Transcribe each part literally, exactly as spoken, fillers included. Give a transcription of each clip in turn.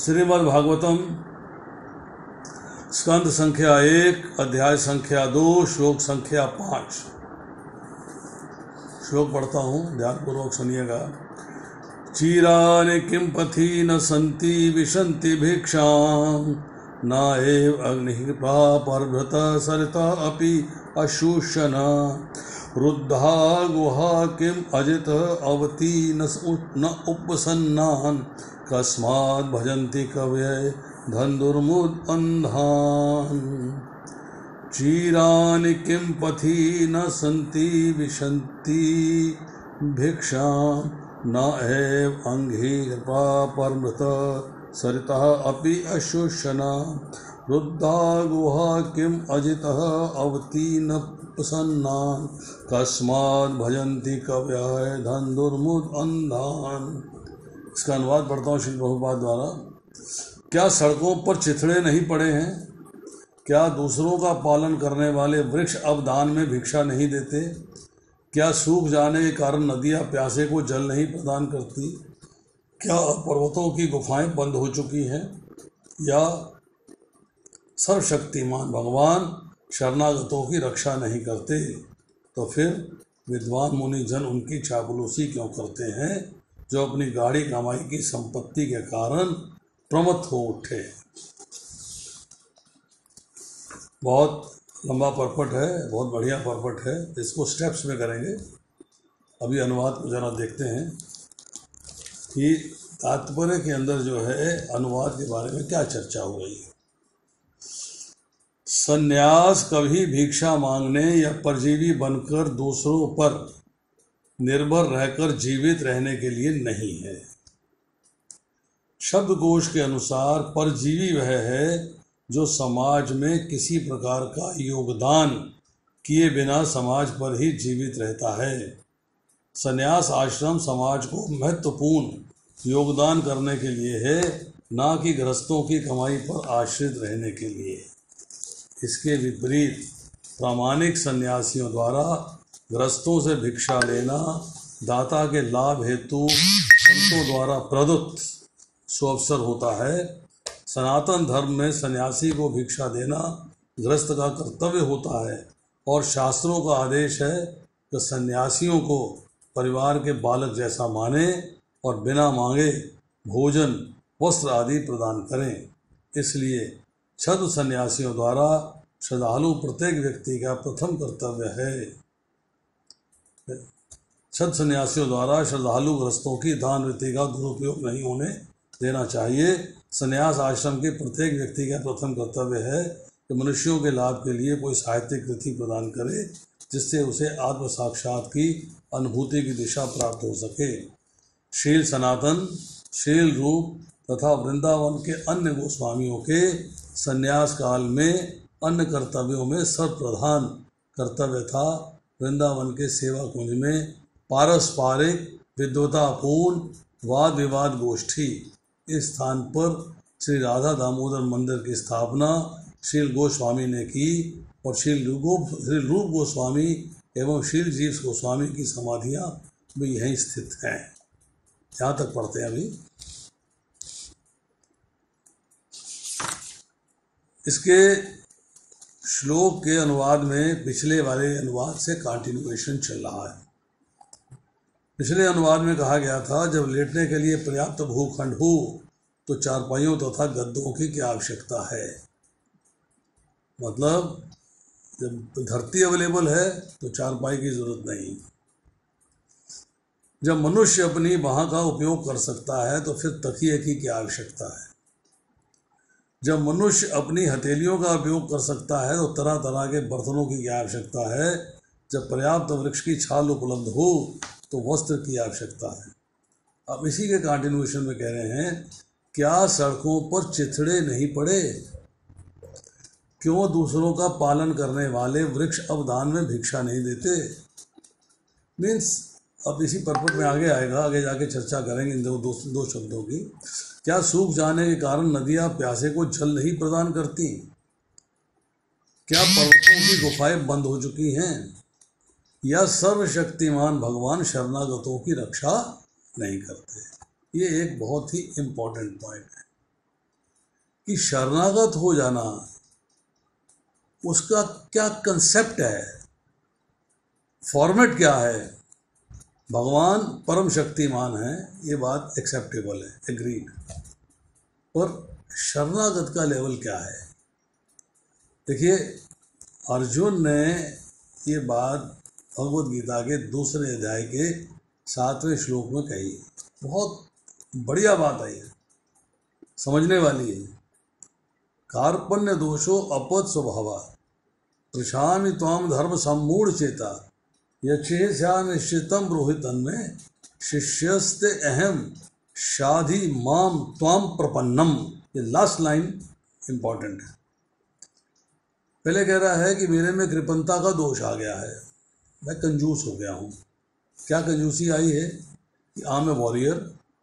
श्रीमद् भागवतम स्कंद संख्या एक, अध्याय संख्या दो, श्लोक संख्या पाँच। श्लोक पढ़ता हूँ, ध्यानपूर्वक सुनिएगा। चीरानि किं पथि न सन्ति विशन्ति भिक्षां, न एव अग्निः पर्वत सरिता अपि अशुषना, रुद्धा गुहा किम् अजित अवति न उपसन्नान्, कस्मात् भजन्ति कवये धन्दुर्मुदन्धान्। चीरानि किं पथि न सन्ति विशन्ति भिक्षां, न एव अंघ्रिर्वा पर्वत सरितः अपि अशुषना, रुद्धा गुहा किम् अजितः अवति न प्रसन्नान्, कस्मात् भजन्ति कवयः धन्दुर्मुदन्धान्। इसका अनुवाद पढ़ता हूँ श्री प्रभुपाद द्वारा। क्या सड़कों पर चिथड़े नहीं पड़े हैं? क्या दूसरों का पालन करने वाले वृक्ष अब दान में भिक्षा नहीं देते? क्या सूख जाने के कारण नदियाँ प्यासे को जल नहीं प्रदान करती? क्या पर्वतों की गुफाएं बंद हो चुकी हैं? या सर्वशक्तिमान भगवान शरणागतों की रक्षा नहीं करते? तो फिर विद्वान मुनि जन उनकी चापलूसी क्यों करते हैं, जो अपनी गाढ़ी कमाई की संपत्ति के कारण प्रमत्त हो उठे? बहुत लंबा परपट है, बहुत बढ़िया परपट है। इसको स्टेप्स में करेंगे। अभी अनुवाद को जरा देखते हैं कि तात्पर्य के अंदर जो है अनुवाद के बारे में क्या चर्चा हो रही है। संन्यास कभी भिक्षा मांगने या परजीवी बनकर दूसरों पर निर्भर रहकर जीवित रहने के लिए नहीं है। शब्दकोश के अनुसार परजीवी वह है जो समाज में किसी प्रकार का योगदान किए बिना समाज पर ही जीवित रहता है। संन्यास आश्रम समाज को महत्वपूर्ण योगदान करने के लिए है, ना कि गृहस्थों की कमाई पर आश्रित रहने के लिए। इसके विपरीत प्रामाणिक सन्यासियों द्वारा गृहस्थों से भिक्षा लेना दाता के लाभ हेतु संतों द्वारा प्रदत्त सुअवसर होता है। सनातन धर्म में सन्यासी को भिक्षा देना गृहस्थ का कर्तव्य होता है और शास्त्रों का आदेश है कि सन्यासियों को परिवार के बालक जैसा माने और बिना मांगे भोजन वस्त्र आदि प्रदान करें। इसलिए छद्म सन्यासियों द्वारा श्रद्धालु प्रत्येक व्यक्ति का प्रथम कर्तव्य है। छद्म सन्यासियों द्वारा श्रद्धालु गृहस्थों की दान वृत्ति का दुरुपयोग नहीं होने देना चाहिए। संन्यास आश्रम के प्रत्येक व्यक्ति का प्रथम कर्तव्य है कि मनुष्यों के लाभ के लिए कोई साहित्यिक कृति प्रदान करे, जिससे उसे आत्म साक्षात की अनुभूति की दिशा प्राप्त हो सके। शील सनातन, शील रूप तथा वृंदावन के अन्य गोस्वामियों के संन्यास काल में अन्य कर्तव्यों में सर्वप्रधान कर्तव्य था वृंदावन के सेवा कुंज में पारस्परिक विद्वतापूर्ण वाद विवाद गोष्ठी। इस स्थान पर श्री राधा दामोदर मंदिर की स्थापना शील गोस्वामी ने की और शील श्री रूप गोस्वामी एवं शील जीव गोस्वामी की समाधियां भी यहीं स्थित हैं। यहाँ तक पढ़ते हैं। अभी इसके श्लोक के अनुवाद में पिछले वाले अनुवाद से कंटिन्यूएशन चल रहा है। पिछले अनुवाद में कहा गया था, जब लेटने के लिए पर्याप्त भूखंड हो तो चारपाइयों तथा गद्दों की क्या आवश्यकता है। मतलब जब धरती अवेलेबल है तो चारपाई की जरूरत नहीं। जब मनुष्य अपनी बाह का उपयोग कर सकता है तो फिर तकिए की क्या आवश्यकता है। जब मनुष्य अपनी हथेलियों का उपयोग कर सकता है तो तरह तरह के बर्तनों की क्या आवश्यकता है। जब पर्याप्त वृक्ष की छाल उपलब्ध हो तो वस्त्र की आवश्यकता है। अब इसी के कंटिन्यूएशन में कह रहे हैं, क्या सड़कों पर चिथड़े नहीं पड़े? क्यों दूसरों का पालन करने वाले वृक्ष अब दान में भिक्षा नहीं देते? मीन्स अब इसी पर्पट में आगे आएगा, आगे जाके चर्चा करेंगे इन दो दो, दो शब्दों की। क्या सूख जाने के कारण नदियां प्यासे को जल नहीं प्रदान करती? क्या पर्वतों की गुफाएं बंद हो चुकी हैं? या सर्वशक्तिमान भगवान शरणागतों की रक्षा नहीं करते? ये एक बहुत ही इम्पोर्टेंट पॉइंट है। कि शरणागत हो जाना उसका क्या कंसेप्ट है, फॉर्मेट क्या है। भगवान परम शक्तिमान है, ये बात एक्सेप्टेबल है, एग्रीड, और शरणागत का लेवल क्या है। देखिए, अर्जुन ने ये बात भगवद गीता के दूसरे अध्याय के सातवें श्लोक में कही। बहुत बढ़िया बात है, ये समझने वाली है। कार्पण्य दोषो अपद स्वभावा प्रशामि त्वाम धर्म सम्मूढ़ चेता यक्षेस्या निश्चितम ब्रूहितन में शिष्यस्ते अहम शाधि माम त्वाम प्रपन्नम। ये लास्ट लाइन इंपॉर्टेंट है। पहले कह रहा है कि मेरे में कृपणता का दोष आ गया है, मैं कंजूस हो गया हूँ। क्या कंजूसी आई है कि आम ए वॉरियर,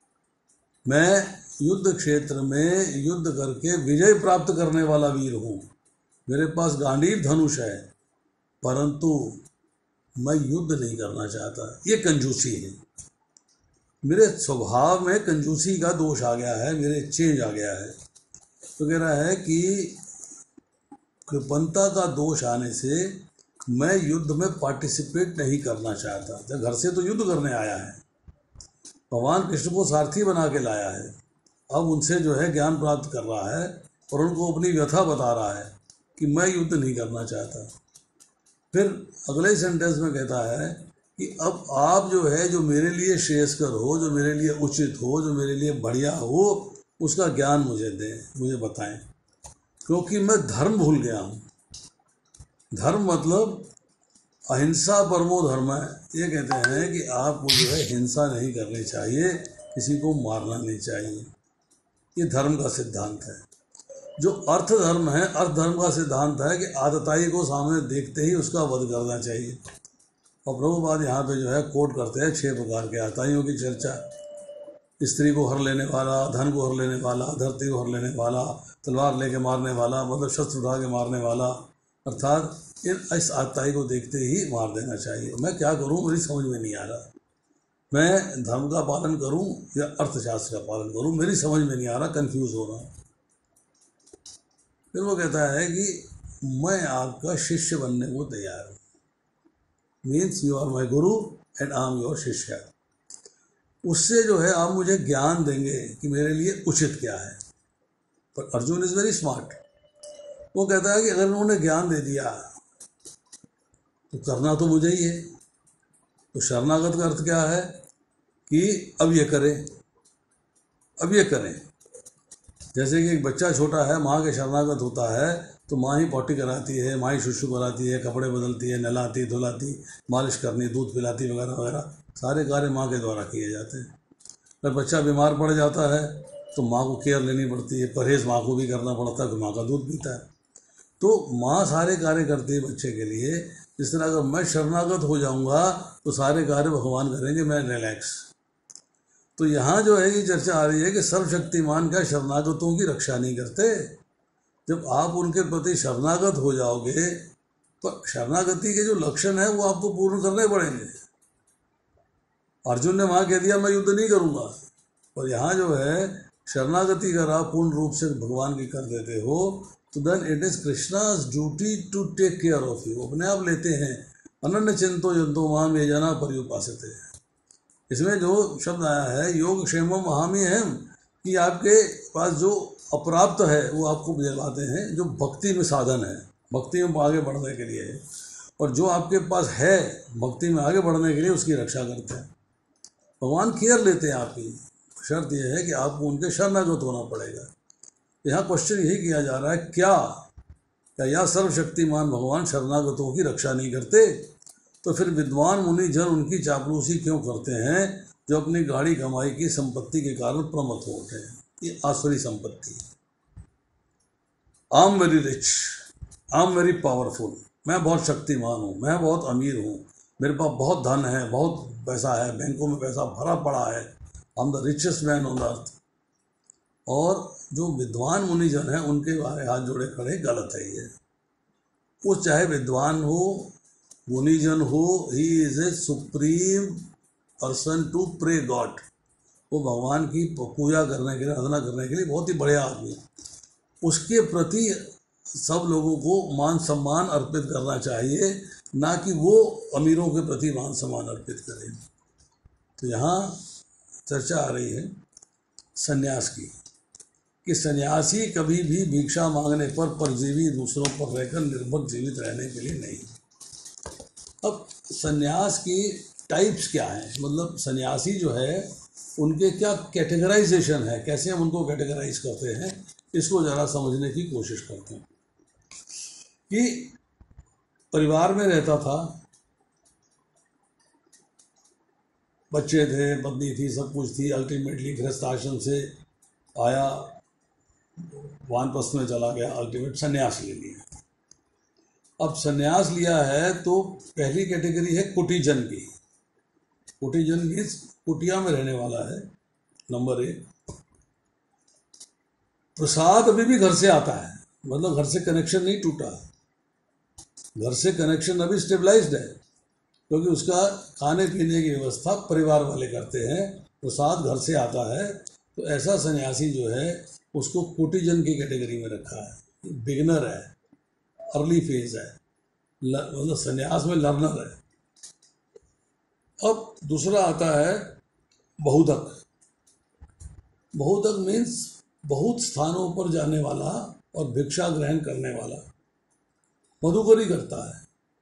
मैं युद्ध क्षेत्र में युद्ध करके विजय प्राप्त करने वाला वीर हूँ, मेरे पास गांडीव धनुष है, परंतु मैं युद्ध नहीं करना चाहता। ये कंजूसी है। मेरे स्वभाव में कंजूसी का दोष आ गया है, मेरे चेंज आ गया है। तो कह रहा है कि कृपणता का दोष आने से मैं युद्ध में पार्टिसिपेट नहीं करना चाहता। जब घर से तो युद्ध करने आया है, भगवान कृष्ण को सारथी बना के लाया है, अब उनसे जो है ज्ञान प्राप्त कर रहा है और उनको अपनी व्यथा बता रहा है कि मैं युद्ध नहीं करना चाहता। फिर अगले सेंटेंस में कहता है कि अब आप जो है, जो मेरे लिए श्रेयस्कर हो, जो मेरे लिए उचित हो, जो मेरे लिए बढ़िया हो, उसका ज्ञान मुझे दें, मुझे बताएं, क्योंकि मैं धर्म भूल गया हूँ। धर्म मतलब अहिंसा परमो धर्म है। ये कहते हैं कि आपको जो है हिंसा नहीं करनी चाहिए, किसी को मारना नहीं चाहिए। ये धर्म का सिद्धांत है। जो अर्थ धर्म है, अर्थ धर्म का सिद्धांत है कि आतताई को सामने देखते ही उसका वध करना चाहिए। और प्रभुपाद यहाँ पे जो है कोट करते हैं छह प्रकार के आताइयों की चर्चा। स्त्री को हर लेने वाला, धन को हर लेने वाला, धरती को हर लेने वाला, तलवार लेके मारने वाला, मतलब शस्त्र उठा के मारने वाला, अर्थात इन इस आतताई को देखते ही मार देना चाहिए। मैं क्या करूँ, मेरी समझ में नहीं आ रहा, मैं धर्म का पालन करूं या अर्थशास्त्र का पालन करूं, मेरी समझ में नहीं आ रहा, कंफ्यूज हो रहा हूं। फिर वो कहता है कि मैं आपका शिष्य बनने को तैयार हूँ, means you are my Guru and I am your शिष्य। उससे जो है आप मुझे ज्ञान देंगे कि मेरे लिए उचित क्या है। पर अर्जुन इज़ वेरी स्मार्ट। वो कहता है कि अगर उन्होंने ज्ञान दे दिया तो करना तो मुझे ही है। तो शरणागत का अर्थ क्या है कि अब ये करें, अब ये करें। जैसे कि एक बच्चा छोटा है, माँ के शरणागत होता है तो माँ ही पॉटी कराती है, माँ ही शुशु कराती है, कपड़े बदलती है, नहलाती धुलाती, मालिश करनी, दूध पिलाती वगैरह वगैरह, सारे कार्य माँ के द्वारा किए जाते हैं। अगर बच्चा बीमार पड़ जाता है तो माँ को केयर लेनी पड़ती है, परहेज़ माँ को भी करना पड़ता है, तो माँ का दूध पीता है। तो माँ सारे कार्य करती है बच्चे के लिए। जिस तरह अगर मैं शरणागत हो जाऊंगा तो सारे कार्य भगवान करेंगे, मैं रिलैक्स। तो यहाँ जो है ये चर्चा आ रही है कि सर्वशक्तिमान क्या शरणागतों की रक्षा नहीं करते। जब आप उनके प्रति शरणागत हो जाओगे तो शरणागति के जो लक्षण है वो आपको पूर्ण करने पड़ेंगे। अर्जुन ने वहाँ कह दिया मैं युद्ध नहीं करूँगा, और यहाँ जो है शरणागति अगर आप पूर्ण रूप से भगवान की कर देते हो तो then it is Krishna's duty to take care of you. अपने आप लेते हैं। अनन्य चिंतो यंतो माम ये जना पर्युपासते। इसमें जो शब्द आया है योग क्षेमम महामी अहम, कि आपके पास जो अप्राप्त है वो आपको दिलाते हैं, जो भक्ति में साधन है, भक्ति में आगे बढ़ने के लिए है, और जो आपके पास है भक्ति में आगे बढ़ने के लिए उसकी रक्षा करते हैं। भगवान केयर लेते हैं आपकी। शर्त यह है कि आपको उनके शरणागत होना पड़ेगा। यहाँ क्वेश्चन यही किया जा रहा है, क्या क्या यह सर्वशक्तिमान भगवान शरणागतों की रक्षा नहीं करते? तो फिर विद्वान मुनि जन उनकी चापलूसी क्यों करते हैं, जो अपनी गाड़ी कमाई की संपत्ति के कारण प्रमत्त हो उठे हैं। ये आसुरी संपत्ति। I am very rich, I am very powerful, मैं बहुत शक्तिमान हूँ, मैं बहुत अमीर हूँ, मेरे पास बहुत धन है, बहुत पैसा है, बैंकों में पैसा भरा पड़ा है, I am the richest man on earth. और जो विद्वान मुनिजन हैं उनके बारे हाथ जोड़े खड़े, गलत है ये। वो चाहे विद्वान हो, मुनिजन हो, he is a supreme person to pray god. वो भगवान की पूजा करने के लिए, आराधना करने के लिए बहुत ही बढ़िया आदमी है। उसके प्रति सब लोगों को मान सम्मान अर्पित करना चाहिए, ना कि वो अमीरों के प्रति मान सम्मान अर्पित करें। तो यहाँ चर्चा आ रही है सन्यास की, कि सन्यासी कभी भी भिक्षा मांगने पर परजीवी दूसरों पर रहकर निर्भर जीवित रहने के लिए नहीं। अब सन्यास की टाइप्स क्या हैं, मतलब सन्यासी जो है उनके क्या कैटेगराइजेशन है, कैसे हम उनको कैटेगराइज करते हैं, इसको ज़रा समझने की कोशिश करते हैं। कि परिवार में रहता था, बच्चे थे, पत्नी थी, सब कुछ थी, अल्टीमेटली गृहस्थ आश्रम से आया, वानप्रस्थ में चला गया, अल्टीमेट सन्यास ले लिया। अब सन्यास लिया है तो पहली कैटेगरी है कुटीजन की। कुटीजन मीन्स कुटिया में रहने वाला है, नंबर एक। प्रसाद अभी भी घर से आता है, मतलब घर से कनेक्शन नहीं टूटा, घर से कनेक्शन अभी स्टेबलाइज्ड है, क्योंकि उसका खाने पीने की व्यवस्था परिवार वाले करते हैं, प्रसाद घर से आता है। तो ऐसा सन्यासी जो है उसको कुटीजन की कैटेगरी में रखा है, बिगनर है, अर्ली फेज है, मतलब सन्यास में लर्नर है। अब दूसरा आता है बहुधक। बहुधक मीन्स बहुत स्थानों पर जाने वाला और भिक्षा ग्रहण करने वाला, मधुकरी करता है,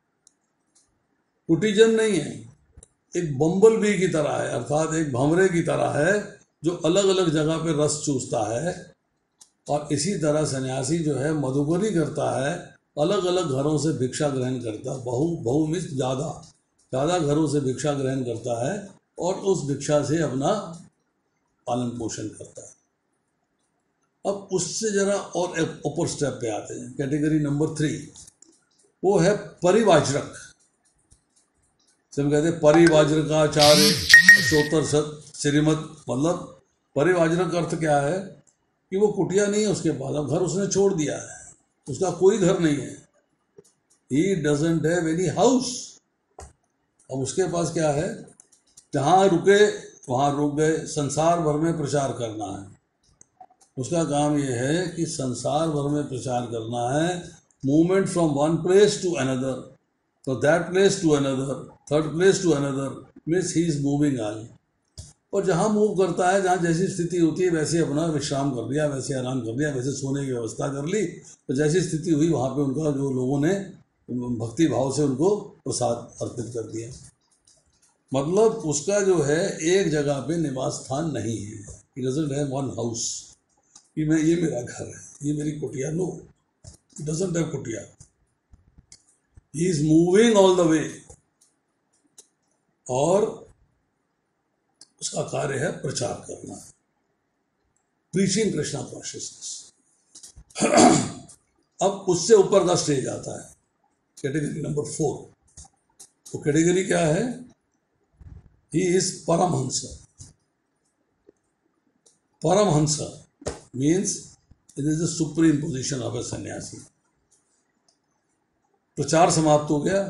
कुटीजन नहीं है, एक बम्बल बी की तरह है, अर्थात एक भंवरे की तरह है जो अलग अलग जगह पे रस चूसता है। और इसी तरह सन्यासी जो है मधुकरी करता है, अलग अलग घरों से भिक्षा ग्रहण करता, बहु बहु मीन्स ज़्यादा ज़्यादा घरों से भिक्षा ग्रहण करता है और उस भिक्षा से अपना पालन पोषण करता है। अब उससे जरा और ऊपर स्टेप पे आते हैं, कैटेगरी नंबर थ्री, वो है परिवाजरक। सब कहते हैं परिवाजरकाचार्य सोतर सत श्रीमत, मतलब परिवाजरक अर्थ क्या है कि वो कुटिया नहीं है उसके पास, अब घर उसने छोड़ दिया है, उसका कोई घर नहीं है, he doesn't have any house. अब उसके पास क्या है, जहाँ रुके वहाँ रुक गए, संसार भर में प्रचार करना है। उसका काम ये है कि संसार भर में प्रचार करना है, movement from one place to another, तो that place to another, third place to another, means he is moving on. और जहाँ मूव करता है, जहाँ जैसी स्थिति होती है वैसे अपना विश्राम कर लिया, वैसे आराम कर लिया, वैसे सोने की व्यवस्था कर ली, तो जैसी स्थिति हुई वहाँ पे उनका जो लोगों ने भक्ति भाव से उनको प्रसाद अर्पित कर दिया। मतलब उसका जो है एक जगह पे निवास स्थान नहीं है, he doesn't have one house कि मैं ये मेरा घर है, ये मेरी कुटिया, no, he doesn't have kutiya, he is moving all the way. और उसका कार्य है प्रचार करना, प्रीचिंग कृष्णा कॉन्शियसनेस। अब उससे ऊपर का स्टेज आता है, कैटेगरी नंबर फोर। वो कैटेगरी क्या है, he is Paramhansa. Paramhansa means it is the supreme position of a sannyasi. प्रचार समाप्त हो गया,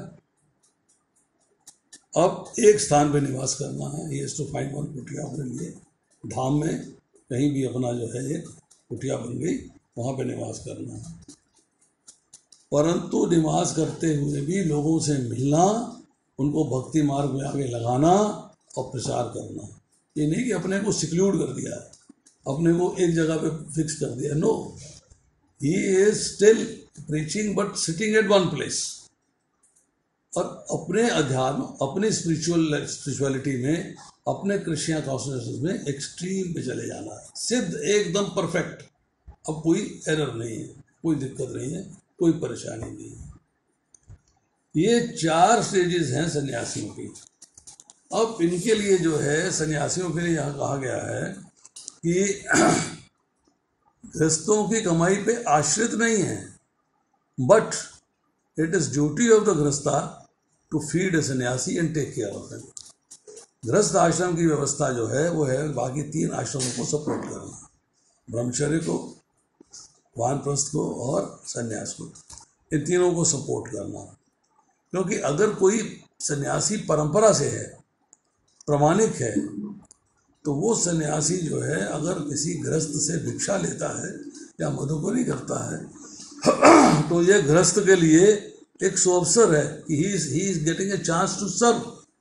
अब एक स्थान पे निवास करना है, he has to find one kutiya अपने लिए, धाम में कहीं भी अपना जो है एक कुटिया बन गई, वहाँ पे निवास करना है। परंतु निवास करते हुए भी लोगों से मिलना, उनको भक्ति मार्ग में आगे लगाना और प्रचार करना। ये नहीं कि अपने को सिक्लूड कर दिया, अपने को एक जगह पे फिक्स कर दिया, no, he is still preaching but sitting at one place. और अपने अध्यात्म, अपने स्पिरिचुअल स्पिरिचुअलिटी में, अपने कृष्णा कॉन्शियसनेस में एक्सट्रीम पे चले जाना है, सिद्ध एकदम परफेक्ट। अब कोई एरर नहीं है, कोई दिक्कत नहीं है, कोई परेशानी नहीं है। ये चार स्टेजेस हैं सन्यासियों की। अब इनके लिए जो है, सन्यासियों के लिए यहाँ कहा गया है कि गृहस्थों की कमाई पे आश्रित नहीं है, but it is duty of the grihastha to feed a sannyasi and take care of him. गृहस्थ आश्रम की व्यवस्था जो है वो है बाकी तीन आश्रमों को सपोर्ट करना, ब्रह्मचर्य को, वानप्रस्थ को और सन्यास को, इन तीनों को सपोर्ट करना। क्योंकि अगर कोई सन्यासी परंपरा से है, प्रमाणिक है, तो वो सन्यासी जो है अगर किसी गृहस्थ से भिक्षा लेता है या मधुबनी करता है तो ये गृहस्थ के लिए एक सुअवसर है कि he is he is getting a chance to serve,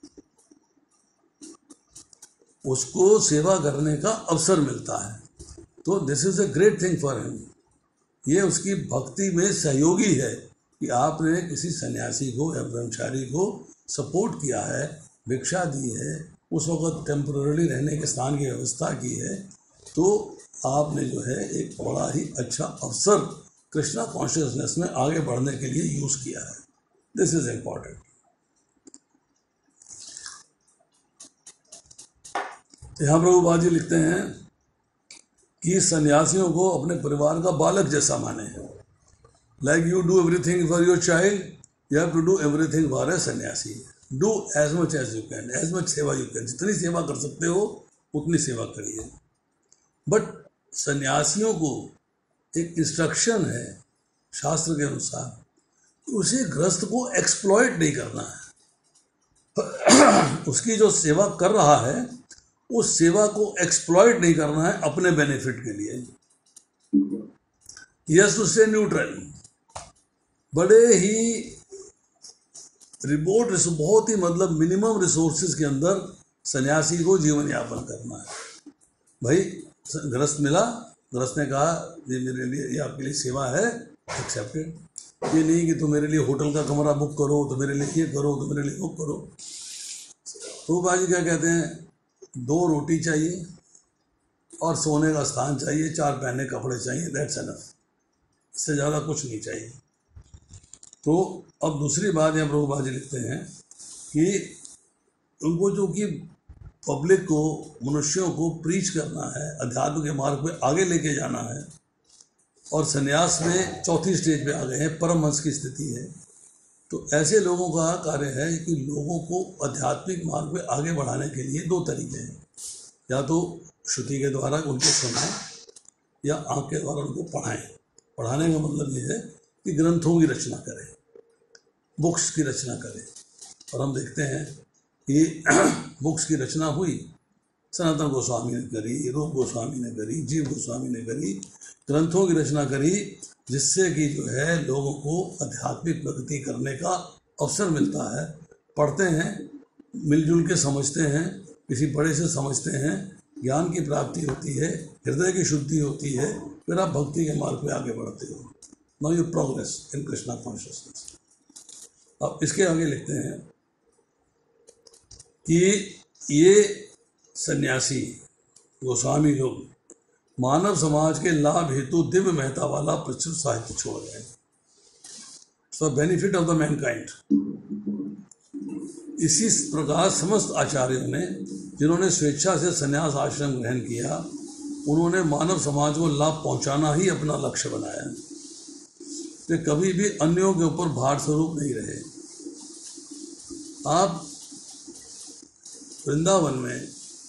उसको सेवा करने का अवसर मिलता है। तो this is a great thing for him. ये उसकी भक्ति में सहयोगी है कि आपने किसी सन्यासी को या ब्रह्मचारी को सपोर्ट किया है, भिक्षा दी है, उस वक्त टेम्पररी रहने के स्थान की व्यवस्था की है, तो आपने जो है एक बड़ा ही अच्छा अवसर कृष्णा कॉन्शियसनेस में आगे बढ़ने के लिए यूज किया है। This is important. यहाँ प्रभुपाद जी लिखते हैं कि सन्यासियों को अपने परिवार का बालक जैसा माने हैं। Like you do everything for your child, you have to do everything for a sannyasi. Do as much as you can, as much seva you can, जितनी सेवा कर सकते हो उतनी सेवा करिए। बट सन्यासियों को एक इंस्ट्रक्शन है शास्त्र के अनुसार, उसे गृहस्थ को एक्सप्लॉइट नहीं करना है। उसकी जो सेवा कर रहा है उस सेवा को एक्सप्लॉइट नहीं करना है अपने बेनिफिट के लिए। Yes to stay neutral. बड़े ही रिमोट, बहुत ही मतलब मिनिमम रिसोर्सेज के अंदर सन्यासी को जीवन यापन करना है। भाई गृहस्थ मिला, गृहस्थ ने कहा ये मेरे लिए, ये आपके लिए सेवा है, एक्सेप्टेड। ये नहीं कि तुम मेरे लिए होटल का कमरा बुक करो, तो मेरे लिए ये करो, तो मेरे लिए वो करो। तो बाजी क्या कहते हैं, दो रोटी चाहिए और सोने का स्थान चाहिए, चार पहने कपड़े चाहिए, दैट्स एनफ। इससे ज़्यादा कुछ नहीं चाहिए। तो अब दूसरी बात यहाँ प्रभुपाद जी लिखते हैं कि उनको जो कि पब्लिक को, मनुष्यों को प्रीच करना है, अध्यात्म के मार्ग पे आगे लेके जाना है, और संन्यास में चौथी स्टेज पे आ गए हैं, परम हंस की स्थिति है। तो ऐसे लोगों का कार्य है कि लोगों को आध्यात्मिक मार्ग पे आगे बढ़ाने के लिए दो तरीके हैं, या तो श्रुति के द्वारा उनको सुनाएं या आँख के द्वारा उनको पढ़ाएं। पढ़ाने का मतलब ये है कि ग्रंथों की रचना करें, बुक्स की रचना करें। और हम देखते हैं कि बुक्स की रचना हुई, सनातन गोस्वामी ने करी, रूप गोस्वामी ने करी, जीव गोस्वामी ने करी, ग्रंथों की रचना करी, जिससे कि जो है लोगों को आध्यात्मिक प्रगति करने का अवसर मिलता है। पढ़ते हैं, मिलजुल के समझते हैं, किसी बड़े से समझते हैं, ज्ञान की प्राप्ति होती है, हृदय की शुद्धि होती है, फिर आप भक्ति के मार्ग पे आगे बढ़ते हो। Now you progress in Krishna consciousness. अब इसके आगे लिखते हैं कि ये सन्यासी गोस्वामी लोग मानव समाज के लाभ हेतु दिव्य महत्ता वाला प्रचुर साहित्य छोड़ गए, for benefit of the mankind. इसी प्रकार समस्त आचार्यों ने, जिन्होंने स्वेच्छा से संन्यास आश्रम ग्रहण किया, उन्होंने मानव समाज को लाभ पहुंचाना ही अपना लक्ष्य बनाया। वे कभी भी अन्यों के ऊपर भार स्वरूप नहीं रहे। आप वृंदावन में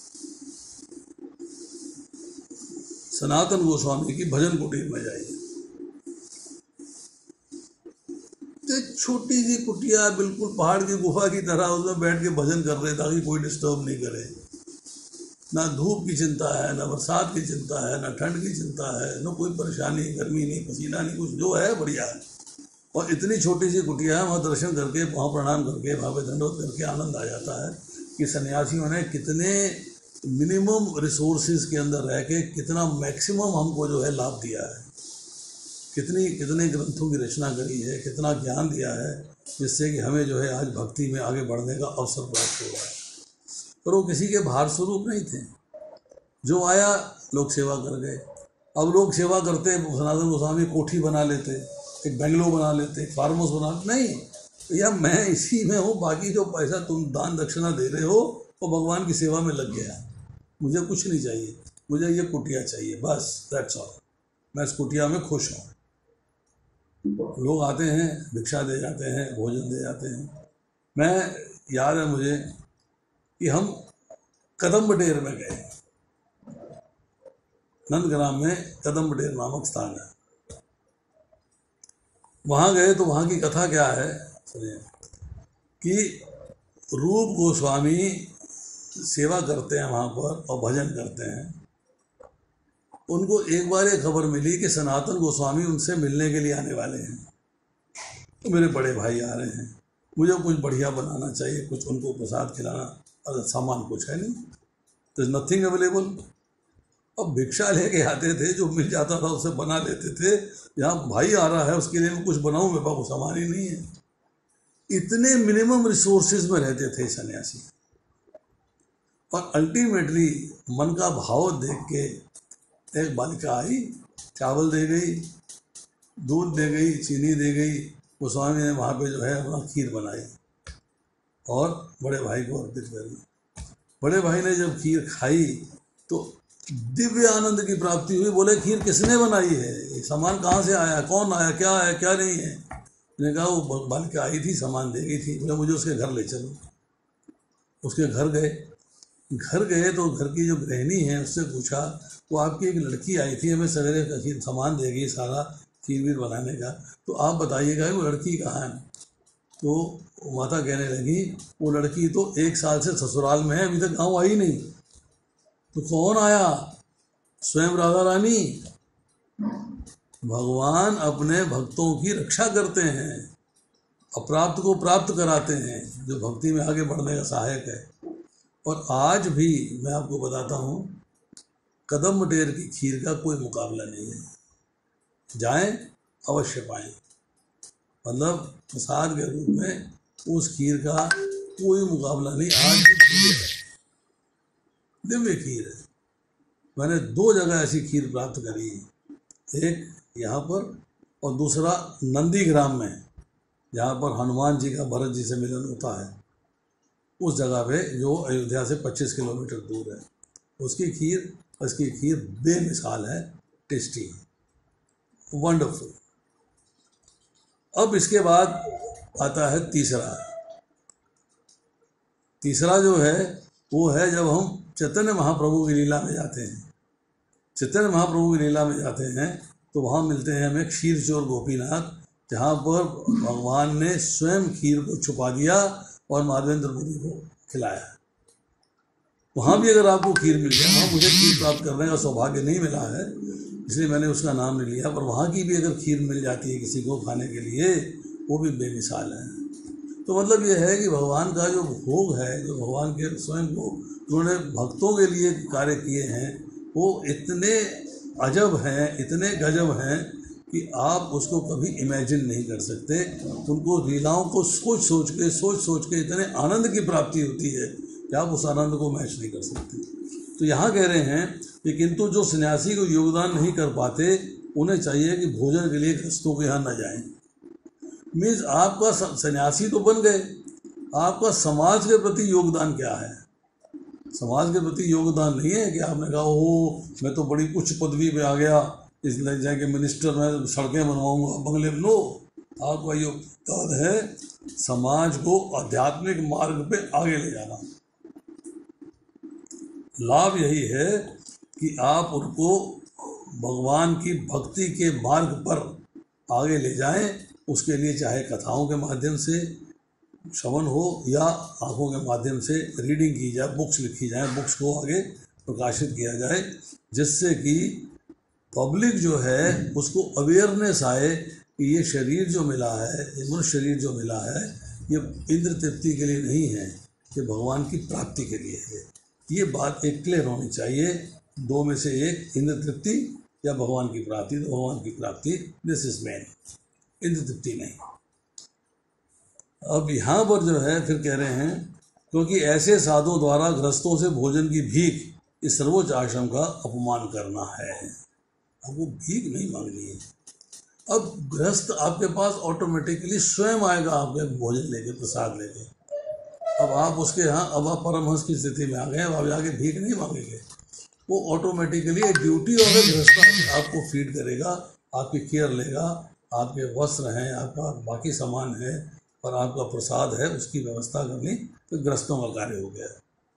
सनातन गोस्वामी की भजन कुटीर में जाइए, तो छोटी सी कुटिया, बिल्कुल पहाड़ की गुफा की तरह, उसमें बैठ के भजन कर रहे ताकि कोई डिस्टर्ब नहीं करे। ना धूप की चिंता है, ना बरसात की चिंता है, ना ठंड की चिंता है, ना कोई परेशानी, गर्मी नहीं, पसीना नहीं, कुछ जो है बढ़िया है। और इतनी छोटी सी कुटिया है, वहाँ दर्शन करके, वहाँ प्रणाम करके, वहाँ पे दंडवत करके आनंद आ जाता है कि सन्यासियों ने कितने मिनिमम रिसोर्सेज के अंदर रह के कितना मैक्सिमम हमको जो है लाभ दिया है, कितनी कितने ग्रंथों की रचना करी है, कितना ज्ञान दिया है, जिससे कि हमें जो है आज भक्ति में आगे बढ़ने का अवसर प्राप्त हुआ है। पर वो किसी के भार स्वरूप नहीं थे, जो आया लोग सेवा कर गए। अब लोग सेवा करते, सनातन गोस्वामी कोठी बना लेते, एक बेंगलो बना लेते, एक फार्म हाउस बना लेते। नहीं, या मैं इसी में हूँ, बाकी जो पैसा तुम दान दक्षिणा दे रहे हो वो भगवान की सेवा में लग गया। मुझे कुछ नहीं चाहिए, मुझे ये कुटिया चाहिए, बस, दैट्स ऑल। मैं इस कुटिया में खुश हूँ। लोग आते हैं, भिक्षा दे जाते हैं, भोजन दे जाते हैं। मैं याद है मुझे कि हम कदम डेर में गए, नंदग्राम में कदम डेर नामक स्थान है, वहाँ गए तो वहाँ की कथा क्या है सुनिए कि रूप गोस्वामी सेवा करते हैं वहाँ पर और भजन करते हैं। उनको एक बार ये खबर मिली कि सनातन गोस्वामी उनसे मिलने के लिए आने वाले हैं, तो मेरे बड़े भाई आ रहे हैं, मुझे कुछ बढ़िया बनाना चाहिए, कुछ उनको प्रसाद खिलाना, और सामान कुछ है नहीं, तो नथिंग अवेलेबल। अब भिक्षा लेके आते थे, जो मिल जाता था उसे बना लेते थे। यहाँ भाई आ रहा है उसके लिए मैं कुछ बनाऊँ, मेरे पास सामान ही नहीं है। इतने मिनिमम रिसोर्सेज में रहते थे सन्यासी। और अल्टीमेटली मन का भाव देख के एक बालिका आई, चावल दे गई, दूध दे गई, चीनी दे गई। गोस्वामी ने वहाँ पे जो है अपना खीर बनाई और बड़े भाई को अर्पित कर दी। बड़े भाई ने जब खीर खाई तो दिव्य आनंद की प्राप्ति हुई। बोले खीर किसने बनाई है, ये सामान कहाँ से आया, कौन आया, क्या है क्या नहीं है। मैंने कहा वो बालिका आई थी, सामान दे गई थी। बोले मुझे उसके घर ले चलो। उसके घर गए। घर गए तो घर की जो गृहिणी है उससे पूछा, वो आपकी एक लड़की आई थी, हमें सवेरे खीर सामान देगी सारा खीर वीर बनाने का, तो आप बताइएगा वो लड़की कहाँ है। तो माता कहने लगी वो लड़की तो एक साल से ससुराल में है, अभी तक गाँव आई नहीं। तो कौन आया, स्वयं राधा रानी। भगवान अपने भक्तों की रक्षा करते हैं, अप्राप्त को प्राप्त कराते हैं, जो भक्ति में आगे बढ़ने का सहायक है। और आज भी मैं आपको बताता हूँ, कदम मटेर की खीर का कोई मुकाबला नहीं है। जाएं अवश्य पाएं। मतलब प्रसाद के रूप में उस खीर का कोई मुकाबला नहीं। आज भी खीर है, दिव्य खीर है। मैंने दो जगह ऐसी खीर प्राप्त करी, एक यहाँ पर और दूसरा नंदीग्राम में, जहाँ पर हनुमान जी का भरत जी से मिलन होता है, उस जगह पे जो अयोध्या से पच्चीस किलोमीटर दूर है। उसकी खीर उसकी खीर बेमिसाल है, टेस्टी, वंडरफुल। अब इसके बाद आता है तीसरा। तीसरा जो है वो है जब हम चैतन्य महाप्रभु की लीला में जाते हैं। चैतन्य महाप्रभु की लीला में जाते हैं तो वहाँ मिलते हैं हमें क्षीर चोर गोपीनाथ, जहाँ पर भगवान ने स्वयं खीर को छुपा दिया और माधवेंद्र मुनि को खिलाया। वहाँ भी अगर आपको खीर मिल जाए, वहाँ मुझे खीर प्राप्त करने का सौभाग्य नहीं मिला है इसलिए मैंने उसका नाम नहीं लिया, पर वहाँ की भी अगर खीर मिल जाती है किसी को खाने के लिए, वो भी बेमिसाल है। तो मतलब ये है कि भगवान का जो भोग है, जो भगवान के स्वयं को उन्होंने भक्तों के लिए कार्य किए हैं, वो इतने अजब हैं, इतने गजब हैं कि आप उसको कभी इमेजिन नहीं कर सकते। उनको लीलाओं को सोच सोच के सोच सोच के इतने आनंद की प्राप्ति होती है कि आप उस आनंद को मैच नहीं कर सकते। तो यहाँ कह रहे हैं कि किंतु जो सन्यासी को योगदान नहीं कर पाते, उन्हें चाहिए कि भोजन के लिए गृहस्थों के यहाँ न जाएं। मीन्स आपका सन्यासी तो बन गए, आपका समाज के प्रति योगदान क्या है। समाज के प्रति योगदान नहीं है कि आपने कहा ओ मैं तो बड़ी उच्च पदवी पे आ गया, इसलिए जाके मिनिस्टर में सड़कें बनवाऊंगा, बंगले में। नो, आपका योगदान है समाज को आध्यात्मिक मार्ग पे आगे ले जाना। लाभ यही है कि आप उनको भगवान की भक्ति के मार्ग पर आगे ले जाएं। उसके लिए चाहे कथाओं के माध्यम से श्रवण हो या आँखों के माध्यम से रीडिंग की जाए, बुक्स लिखी जाए, बुक्स को आगे प्रकाशित किया जाए, जिससे कि पब्लिक जो है उसको अवेयरनेस आए कि ये शरीर जो मिला है, ये मनुष्य शरीर जो मिला है, ये इंद्र तृप्ति के लिए नहीं है, ये भगवान की प्राप्ति के लिए है। ये बात एक क्लियर होनी चाहिए। दो में से एक, इंद्र तृप्ति या भगवान की प्राप्ति। तो भगवान की प्राप्ति, दिस इज मेन, इंद्र तृप्ति नहीं। अब यहाँ पर जो है फिर कह रहे हैं, क्योंकि ऐसे साधुओं द्वारा गृहस्थों से भोजन की भीख इस सर्वोच्च आश्रम का अपमान करना है। आपको भीख नहीं मांगनी है। अब गृहस्थ आपके पास ऑटोमेटिकली स्वयं आएगा आपके भोजन लेके, प्रसाद लेके। अब आप उसके यहाँ, अब आप परमहंस की स्थिति में आ गए, अब आप जाके भीख नहीं मांगेंगे। वो ऑटोमेटिकली एक ड्यूटी ऑफ ए गृहस्थ आपको फीड करेगा, आपकी केयर लेगा, आपके वस्त्र हैं, आपका बाकी सामान है और आपका प्रसाद है, उसकी व्यवस्था करनी तो गृहस्थों का कार्य हो गया।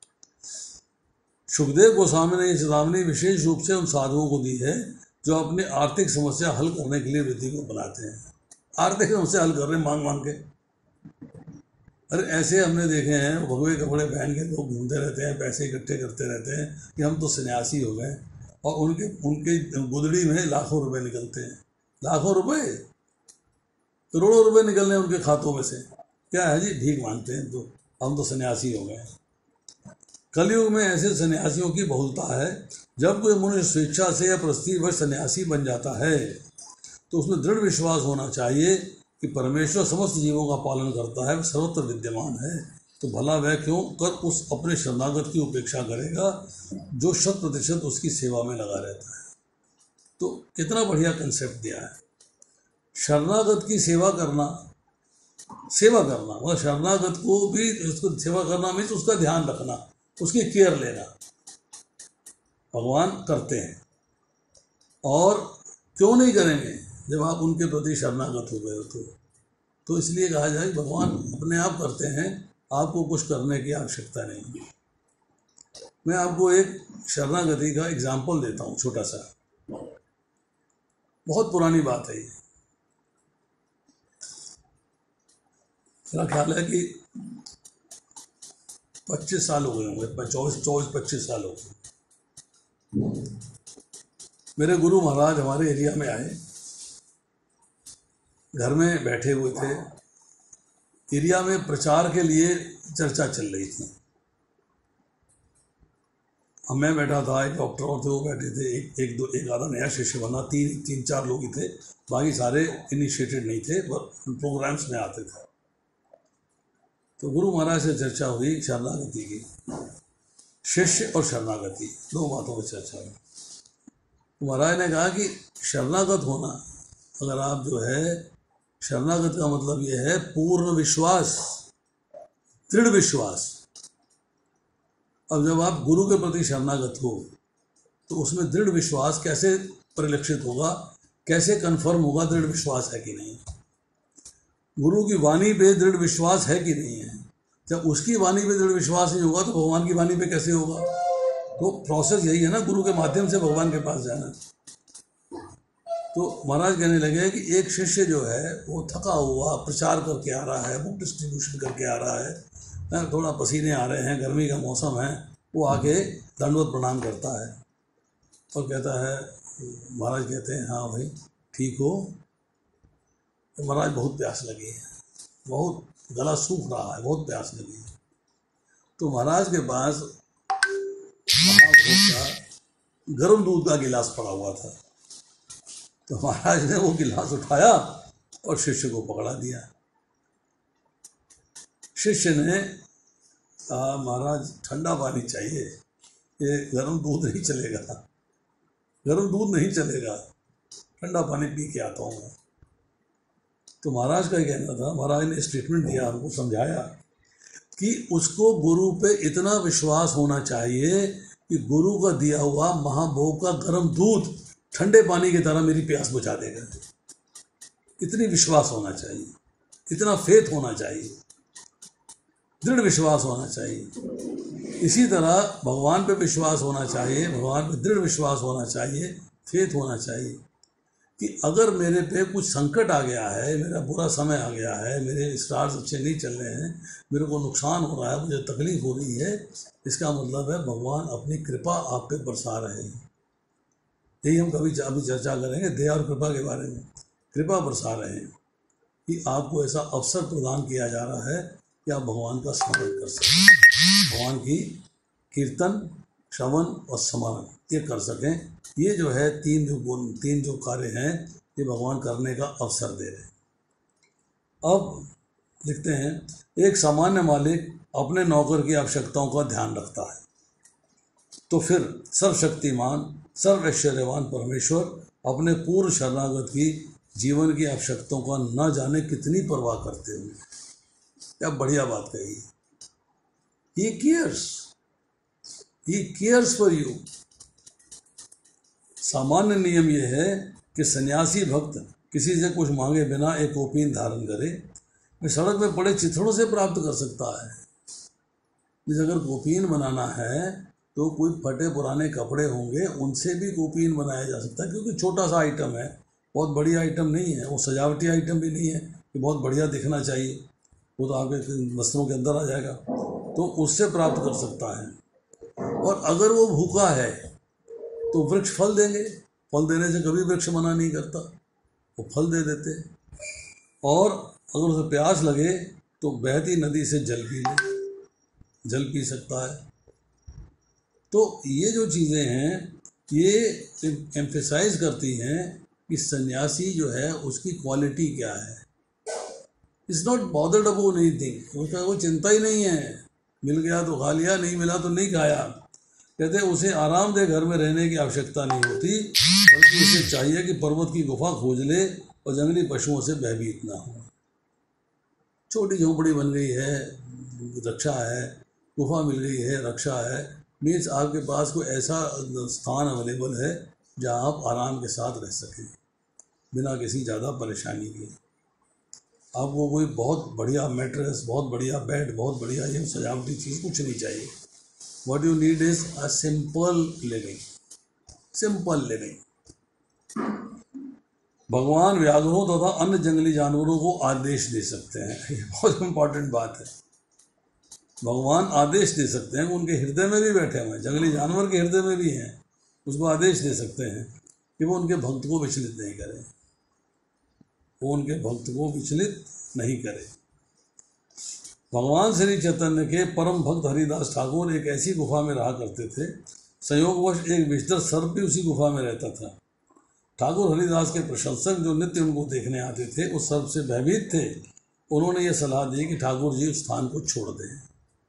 सुखदेव गोस्वामी ने ये चेतावनी विशेष रूप से उन साधुओं को दी है जो अपनी आर्थिक समस्या हल करने के लिए वृत्ति को बनाते हैं। आर्थिक समस्या हल कर रहे हैं मांग मांग के। अरे ऐसे हमने देखे हैं, भगवे कपड़े पहन के लोग घूमते रहते हैं, पैसे इकट्ठे करते रहते हैं कि हम तो सन्यासी हो गए, और उनके उनके गुदड़ी में लाखों रुपए निकलते हैं, लाखों रुपए, करोड़ों रुपए निकलने हैं उनके खातों में से। क्या है जी, भीख मांगते हैं, तो हम तो सन्यासी हो गए। कलयुग में ऐसे सन्यासियों की बहुलता है। जब कोई मनुष्य स्वेच्छा से या प्रस्तीवश सन्यासी बन जाता है तो उसमें दृढ़ विश्वास होना चाहिए कि परमेश्वर समस्त जीवों का पालन करता है, सर्वत्र विद्यमान है। तो भला वह क्यों कर उस अपने शरणागत की उपेक्षा करेगा जो शत प्रतिशत उसकी सेवा में लगा रहता है। तो कितना बढ़िया कंसेप्ट दिया है। शरणागत की सेवा करना, सेवा करना मतलब शरणागत को भी उसको सेवा करना मीन्स उसका ध्यान रखना, उसकी केयर लेना भगवान करते हैं। और क्यों नहीं करेंगे जब आप उनके प्रति शरणागत हो गए हो तो तो इसलिए कहा जाए भगवान अपने आप करते हैं, आपको कुछ करने की आवश्यकता नहीं। मैं आपको एक शरणागति का एग्जाम्पल देता हूँ, छोटा सा, बहुत पुरानी बात है ये। मेरा ख्याल है कि पच्चीस साल हो गए होंगे, चौबीस चौबीस पच्चीस साल हो गए। मेरे गुरु महाराज हमारे एरिया में आए, घर में बैठे हुए थे। एरिया में प्रचार के लिए चर्चा चल रही थी। अब मैं बैठा था, एक डॉक्टर और थे वो बैठे थे, एक एक दो एक आधा नया शिष्य बना, तीन तीन चार लोग ही थे, बाकी सारे इनिशिएटेड नहीं थे, प्रोग्राम्स में आते थे। तो गुरु महाराज से चर्चा हुई शरणागति की, शिष्य और शरणागति दो बातों पर चर्चा हुई। तो महाराज ने कहा कि शरणागत होना, अगर आप जो है शरणागत का मतलब यह है पूर्ण विश्वास, दृढ़ विश्वास। अब जब आप गुरु के प्रति शरणागत हो तो उसमें दृढ़ विश्वास कैसे परिलक्षित होगा, कैसे कंफर्म होगा दृढ़ विश्वास है कि नहीं। गुरु की वाणी पे दृढ़ विश्वास है कि नहीं है। जब उसकी वाणी पे दृढ़ विश्वास नहीं होगा तो भगवान की वाणी पे कैसे होगा। तो प्रोसेस यही है ना, गुरु के माध्यम से भगवान के पास जाना। तो महाराज कहने लगे कि एक शिष्य जो है वो थका हुआ प्रचार करके आ रहा है, बुक डिस्ट्रीब्यूशन करके आ रहा है, थोड़ा पसीने आ रहे हैं, गर्मी का मौसम है, वो आके दंडवत प्रणाम करता है और कहता है, महाराज कहते हैं हाँ भाई ठीक हो। तो महाराज बहुत प्यास लगी है, बहुत गला सूख रहा है, बहुत प्यास लगी है। तो महाराज के पास महाभोग का गर्म दूध का गिलास पड़ा हुआ था। तो महाराज ने वो गिलास उठाया और शिष्य को पकड़ा दिया। शिष्य ने कहा महाराज ठंडा पानी चाहिए, ये गर्म दूध नहीं चलेगा, गर्म दूध नहीं चलेगा, ठंडा पानी पी के आता हूँ मैं। तो महाराज का कहना था, महाराज ने स्टेटमेंट दिया, हमको समझाया कि उसको गुरु पे इतना विश्वास होना चाहिए कि गुरु का दिया हुआ महाभोग का गर्म दूध ठंडे पानी की तरह मेरी प्यास बुझा देगा। इतनी विश्वास होना चाहिए, इतना फेथ होना चाहिए, दृढ़ विश्वास होना चाहिए। इसी तरह भगवान पे विश्वास होना चाहिए, भगवान पे दृढ़ विश्वास होना चाहिए, फेथ होना चाहिए कि अगर मेरे पे कुछ संकट आ गया है, मेरा बुरा समय आ गया है, मेरे स्टार्स अच्छे नहीं चल रहे हैं, मेरे को नुकसान हो रहा है, मुझे तकलीफ हो रही है, इसका मतलब है भगवान अपनी कृपा आप पे बरसा रहे हैं। यही हम कभी अभी चर्चा करेंगे दया और कृपा के बारे में। कृपा बरसा रहे हैं कि आपको ऐसा अवसर प्रदान किया जा रहा है कि आप भगवान का स्मरण कर सकें, भगवान की कीर्तन, श्रवण और स्मरण ये कर सकें। ये जो है तीन जो गुण, तीन जो कार्य हैं, ये भगवान करने का अवसर दे रहे हैं। अब लिखते हैं, एक सामान्य मालिक अपने नौकर की आवश्यकताओं का ध्यान रखता है, तो फिर सर्वशक्तिमान सर्व ऐश्वर्यवान परमेश्वर अपने पूर्ण शरणागत की जीवन की आवश्यकताओं का न जाने कितनी परवाह करते हुए, क्या बढ़िया बात कही। He cares, he cares for you. सामान्य नियम यह है कि सन्यासी भक्त किसी से कुछ मांगे बिना एक कौपीन धारण करे। मैं सड़क में पड़े चिथड़ों से प्राप्त कर सकता है। जिस अगर कौपीन बनाना है तो कोई फटे पुराने कपड़े होंगे, उनसे भी कौपीन बनाया जा सकता है, क्योंकि छोटा सा आइटम है, बहुत बड़ी आइटम नहीं है, वो सजावटी आइटम भी नहीं है कि बहुत बढ़िया दिखना चाहिए, वो तो आपके वस्त्रों के अंदर आ जाएगा, तो उससे प्राप्त कर सकता है। और अगर वो भूखा है तो वृक्ष फल देंगे, फल देने से कभी वृक्ष मना नहीं करता, वो फल दे देते। और अगर उसे प्यास लगे तो बहती नदी से जल पी ले, जल पी सकता है। तो ये जो चीज़ें हैं ये एम्फेसाइज करती हैं कि सन्यासी जो है उसकी क्वालिटी क्या है। It's not bothered about anything, उसका कोई चिंता ही नहीं है, मिल गया तो खा लिया, नहीं मिला तो नहीं खाया। कहते उसे आरामदेह घर में रहने की आवश्यकता नहीं होती, बल्कि उसे चाहिए कि पर्वत की गुफा खोज ले और जंगली पशुओं से भयभीत ना हो। छोटी झोंपड़ी बन गई है, रक्षा है, गुफा मिल गई है, रक्षा है, मीन्स आपके पास कोई ऐसा स्थान अवेलेबल है जहाँ आप आराम के साथ रह सकें बिना किसी ज़्यादा परेशानी के। आपको कोई बहुत बढ़िया मैट्रेस, बहुत बढ़िया बेड, बहुत बढ़िया ये सजावटी चीज़ कुछ नहीं चाहिए। What you need is a simple living, simple living. भगवान व्याघ्रों तथा अन्य जंगली जानवरों को आदेश दे सकते हैं, ये बहुत इंपॉर्टेंट बात है। भगवान आदेश दे सकते हैं, उनके हृदय में भी बैठे हुए हैं, जंगली जानवर के हृदय में भी हैं, उसको आदेश दे सकते हैं कि वो उनके भक्त को विचलित नहीं करे, वो उनके भक्त को विचलित नहीं करे। भगवान श्री चैतन्य के परम भक्त हरिदास ठाकुर एक ऐसी गुफा में रहा करते थे। संयोगवश एक विचित्र सर्प भी उसी गुफा में रहता था। ठाकुर हरिदास के प्रशंसक जो नित्य उनको देखने आते थे उस सर्प से भयभीत थे। उन्होंने ये सलाह दी कि ठाकुर जी उस स्थान को छोड़ दें।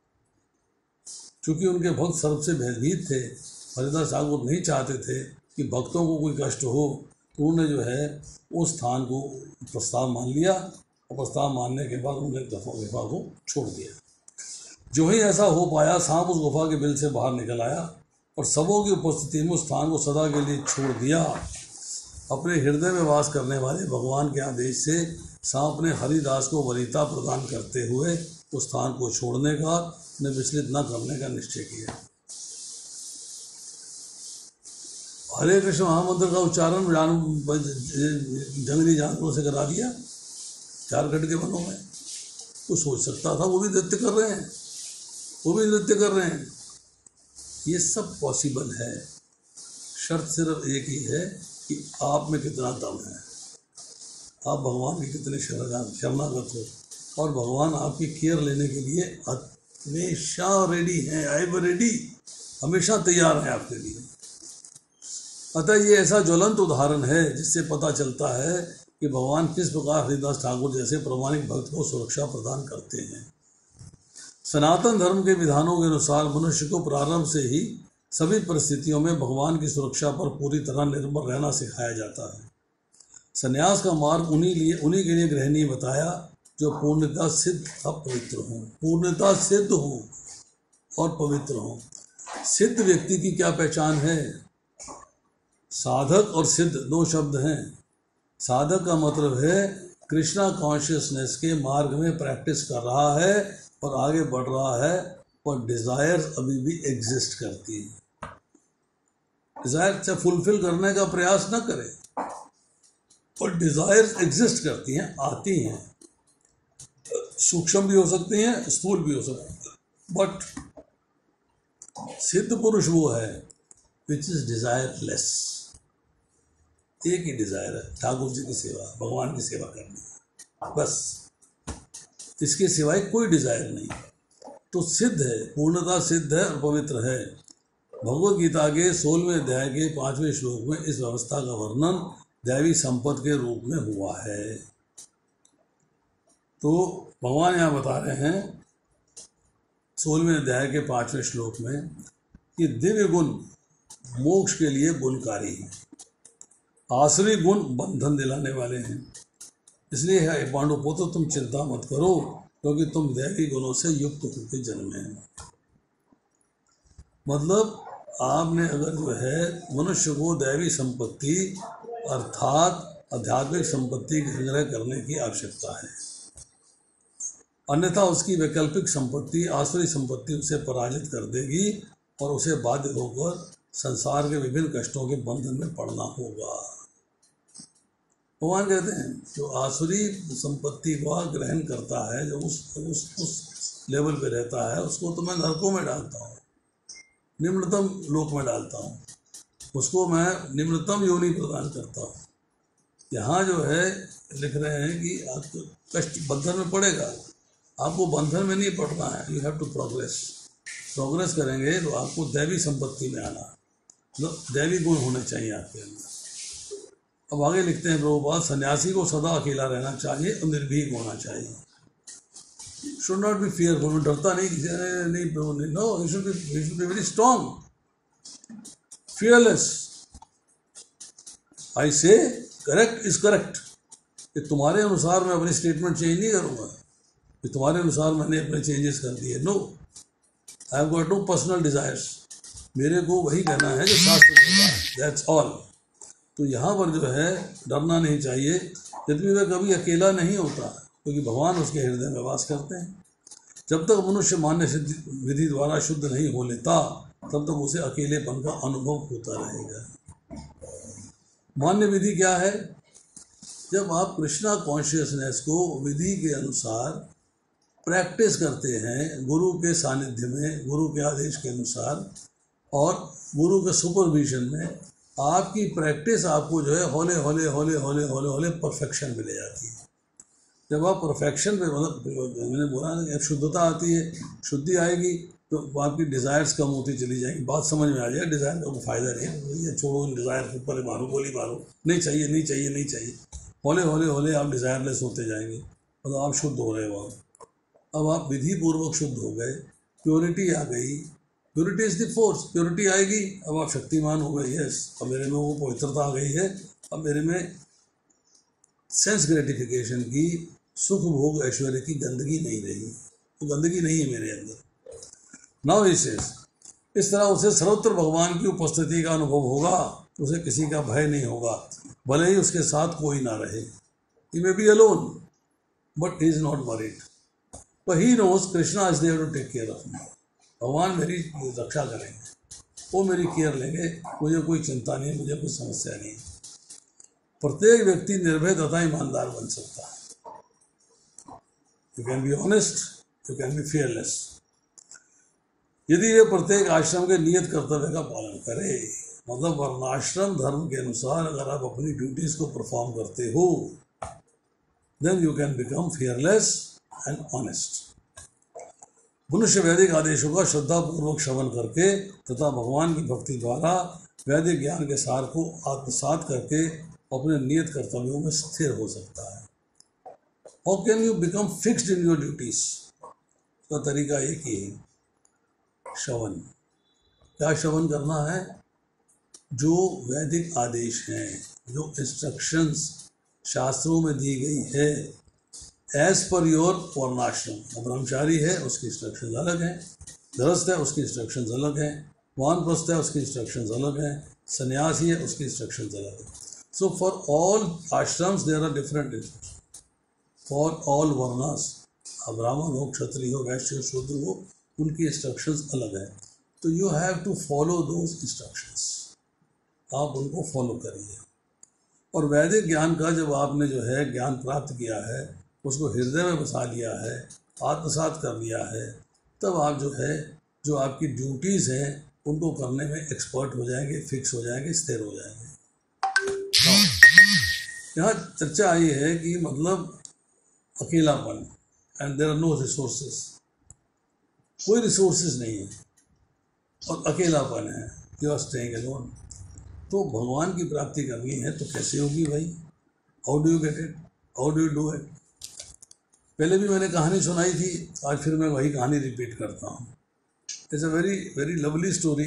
चूँकि उनके भक्त सर्प से भयभीत थे, हरिदास ठाकुर नहीं चाहते थे कि भक्तों को कोई कष्ट हो, तो उन्होंने जो है उस स्थान को प्रस्ताव मान लिया और प्रस्ताव मानने के बाद उन्होंने गुफा को छोड़ दिया। जो ही ऐसा हो पाया, सांप उस गुफा के बिल से बाहर निकल आया और सबों की उपस्थिति में उस स्थान को सदा के लिए छोड़ दिया। अपने हृदय में वास करने वाले भगवान के आदेश से सांप ने हरिदास को वरीयता प्रदान करते हुए उस स्थान को छोड़ने का, उन्हें विचलित न करने का निश्चय किया। हरे कृष्ण महामंत्र का उच्चारण जंगली जानवरों से करा दिया झारखंड के वनों में। वो सोच सकता था वो भी नृत्य कर रहे हैं, वो भी नृत्य कर रहे हैं। ये सब पॉसिबल है, शर्त सिर्फ एक ही है कि आप में कितना दम है, आप भगवान के कितने शरणागत हो, और भगवान आपकी केयर लेने के लिए हमेशा रेडी हैं, आई एम रेडी, हमेशा तैयार हैं आपके लिए। अतः ये ऐसा ज्वलंत उदाहरण है जिससे पता चलता है कि भगवान किस प्रकार हरिदास ठाकुर जैसे प्रामाणिक भक्त को सुरक्षा प्रदान करते हैं। सनातन धर्म के विधानों के अनुसार मनुष्य को प्रारंभ से ही सभी परिस्थितियों में भगवान की सुरक्षा पर पूरी तरह निर्भर रहना सिखाया जाता है। संन्यास का मार्ग उन्हीं लिए उन्हीं के लिए ग्रहणीय बताया जो पूर्णतः सिद्ध और पवित्र हों, पूर्णतः सिद्ध हों और पवित्र हों। सिद्ध व्यक्ति की क्या पहचान है? साधक और सिद्ध दो शब्द हैं। साधक का मतलब है कृष्णा कॉन्शियसनेस के मार्ग में प्रैक्टिस कर रहा है और आगे बढ़ रहा है, और डिज़ायर्स अभी भी एग्जिस्ट करती है। डिज़ायर से फुलफिल करने का प्रयास न करें, और डिज़ायर्स एग्जिस्ट करती हैं, आती हैं, सूक्ष्म भी हो सकती हैं, स्थूल भी हो सकती हैं। बट सिद्ध पुरुष वो है विच इज डिज़ायरलेस। एक ही डिज़ायर है, ठाकुर जी की सेवा, भगवान की सेवा करनी, बस। इसके सिवाय कोई डिज़ायर नहीं। तो सिद्ध है, पूर्णतः सिद्ध है और पवित्र है। भगवद गीता के सोलहवें अध्याय के पांचवें श्लोक में इस व्यवस्था का वर्णन दैवी संपत्ति के रूप में हुआ है। तो भगवान यहाँ बता रहे हैं सोलहवें अध्याय के पांचवें श्लोक में कि दिव्य गुण मोक्ष के लिए गुणकारी हैं, आसुरी गुण बंधन दिलाने वाले हैं। इसलिए है पांडुपुत्र, तुम चिंता मत करो, क्योंकि तुम दैवी गुणों से युक्त होकर जन्मे हैं। मतलब आपने अगर जो है मनुष्य को दैवी संपत्ति अर्थात आध्यात्मिक संपत्ति संग्रह करने की आवश्यकता है, अन्यथा उसकी वैकल्पिक संपत्ति आसुरी संपत्ति उसे पराजित कर देगी और उसे बाध्य होकर संसार के विभिन्न कष्टों के बंधन में पड़ना होगा। भगवान कहते हैं जो आसुरी संपत्ति को ग्रहण करता है, जो उस उस उस लेवल पे रहता है, उसको तो मैं नरकों में डालता हूँ, निम्नतम लोक में डालता हूँ। उसको मैं निम्नतम योनि प्रदान करता हूँ। यहाँ जो है लिख रहे हैं कि आपको कष्ट बंधन में पड़ेगा, आपको बंधन में नहीं पड़ना है, you have to progress. Progress करेंगे तो आपको दैवी संपत्ति में आना, मतलब दैवी गुण होने चाहिए आपके अंदर। अब आगे लिखते हैं प्रभुपाद, सन्यासी को सदा अकेला रहना चाहिए और निर्भीक होना चाहिए। शुड नॉट बी फियरफुल, डरता नहीं, नहीं प्रभु नहीं, no, you should be you should be very strong, fearless. I say correct is correct, कि तुम्हारे अनुसार मैं अपनी स्टेटमेंट चेंज नहीं करूँगा, कि तुम्हारे अनुसार मैंने अपने चेंजेस कर दिए। No, I have got no personal desires, मेरे को वही कहना है जो शास्त्र कहता है, दैट्स ऑल। तो यहाँ पर जो है डरना नहीं चाहिए, यद्यपि वह कभी अकेला नहीं होता, क्योंकि भगवान उसके हृदय में वास करते हैं। जब तक मनुष्य मान्य विधि द्वारा शुद्ध नहीं हो लेता, तब तक उसे अकेलेपन का अनुभव होता रहेगा। मान्य विधि क्या है? जब आप कृष्णा कॉन्शियसनेस को विधि के अनुसार प्रैक्टिस करते हैं, गुरु के सानिध्य में, गुरु के आदेश के अनुसार और गुरु के सुपरविजन में, आपकी प्रैक्टिस आपको जो है हौले हौले हौले हौले हौले हौले परफेक्शन मिले जाती है। जब आप परफेक्शन पे, मतलब मैंने बोला ना कि शुद्धता आती है, शुद्धि आएगी तो आपकी डिज़ायर्स कम होती चली जाएंगी। बात समझ में आ जाए, डिज़ायर का कोई फ़ायदा नहीं है, ये छोड़ो, डिज़ायर के ऊपर मारो, गोली मारो, नहीं चाहिए नहीं चाहिए नहीं चाहिए, हौले हौले हौले आप डिज़ायरलेस होते जाएंगे, मतलब आप शुद्ध हो रहे हो। अब आप विधि पूर्वक शुद्ध हो गए, प्योरिटी आ गई, purity is the force, purity आएगी, अब आप शक्तिमान हो गए। यस, अब मेरे में वो पवित्रता आ गई है, अब मेरे में सेंस ग्रेटिफिकेशन की, सुख भोग ऐश्वर्य की गंदगी नहीं रही, तो गंदगी नहीं है मेरे अंदर। नाउ इसे इस तरह उसे सर्वत्र भगवान की उपस्थिति का अनुभव होगा, उसे किसी का भय नहीं होगा, भले ही उसके साथ कोई ना रहे। He may be alone but he is not worried, but he knows Krishna is there to take care of me। भगवान मेरी रक्षा करेंगे, वो मेरी केयर लेंगे, मुझे कोई चिंता नहीं, मुझे कोई समस्या नहीं। प्रत्येक व्यक्ति निर्भय तथा ईमानदार बन सकता है। You can be honest, you can be fearless, यदि वे प्रत्येक आश्रम के नियत कर्तव्य का पालन करे। मतलब वर्णाश्रम धर्म के अनुसार अगर आप अपनी ड्यूटीज को परफॉर्म करते हो, then you can become fearless and honest. मनुष्य वैदिक आदेशों का श्रद्धापूर्वक श्रवण करके तथा भगवान की भक्ति द्वारा वैदिक ज्ञान के सार को आत्मसात करके अपने नियत कर्तव्यों में स्थिर हो सकता है। How can you become fixed in your duties? उसका तरीका एक ही है, श्रवण। क्या श्रवण करना है? जो वैदिक आदेश हैं, जो इंस्ट्रक्शंस शास्त्रों में दी गई है, एज पर योर वर्णाश्रम। ब्रह्मचारी है उसकी इंस्ट्रक्शंस अलग हैं, गृहस्थ है उसकी इंस्ट्रक्शंस अलग हैं, वानप्रस्थ है उसकी इंस्ट्रक्शंस अलग हैं, सन्यासी है उसकी इंस्ट्रक्शंस अलग हैं। So for all ashrams there are different instructions, for all varnas, ब्राह्मण हो, क्षत्रिय हो, वैश्य हो, शूद्र हो, उनकी इंस्ट्रक्शंस अलग हैं। तो you have to follow those instructions, आप उनको फॉलो करिए। और वैदिक ज्ञान का जब आपने जो है ज्ञान प्राप्त किया है, उसको हृदय में बसा लिया है, आत्मसात कर लिया है, तब आप जो है जो आपकी ड्यूटीज़ हैं उनको करने में एक्सपर्ट हो जाएंगे, फिक्स हो जाएंगे, स्थिर हो जाएंगे। यहाँ चर्चा आई है कि मतलब अकेलापन, and there are no resources, कोई रिसोर्सेज नहीं है और अकेलापन है, यू आर स्टेइंग अलोन। तो भगवान की प्राप्ति करनी है तो कैसे होगी भाई? How do you get it, how do you do it? पहले भी मैंने कहानी सुनाई थी, आज फिर मैं वही कहानी रिपीट करता हूँ। It's a very very lovely story.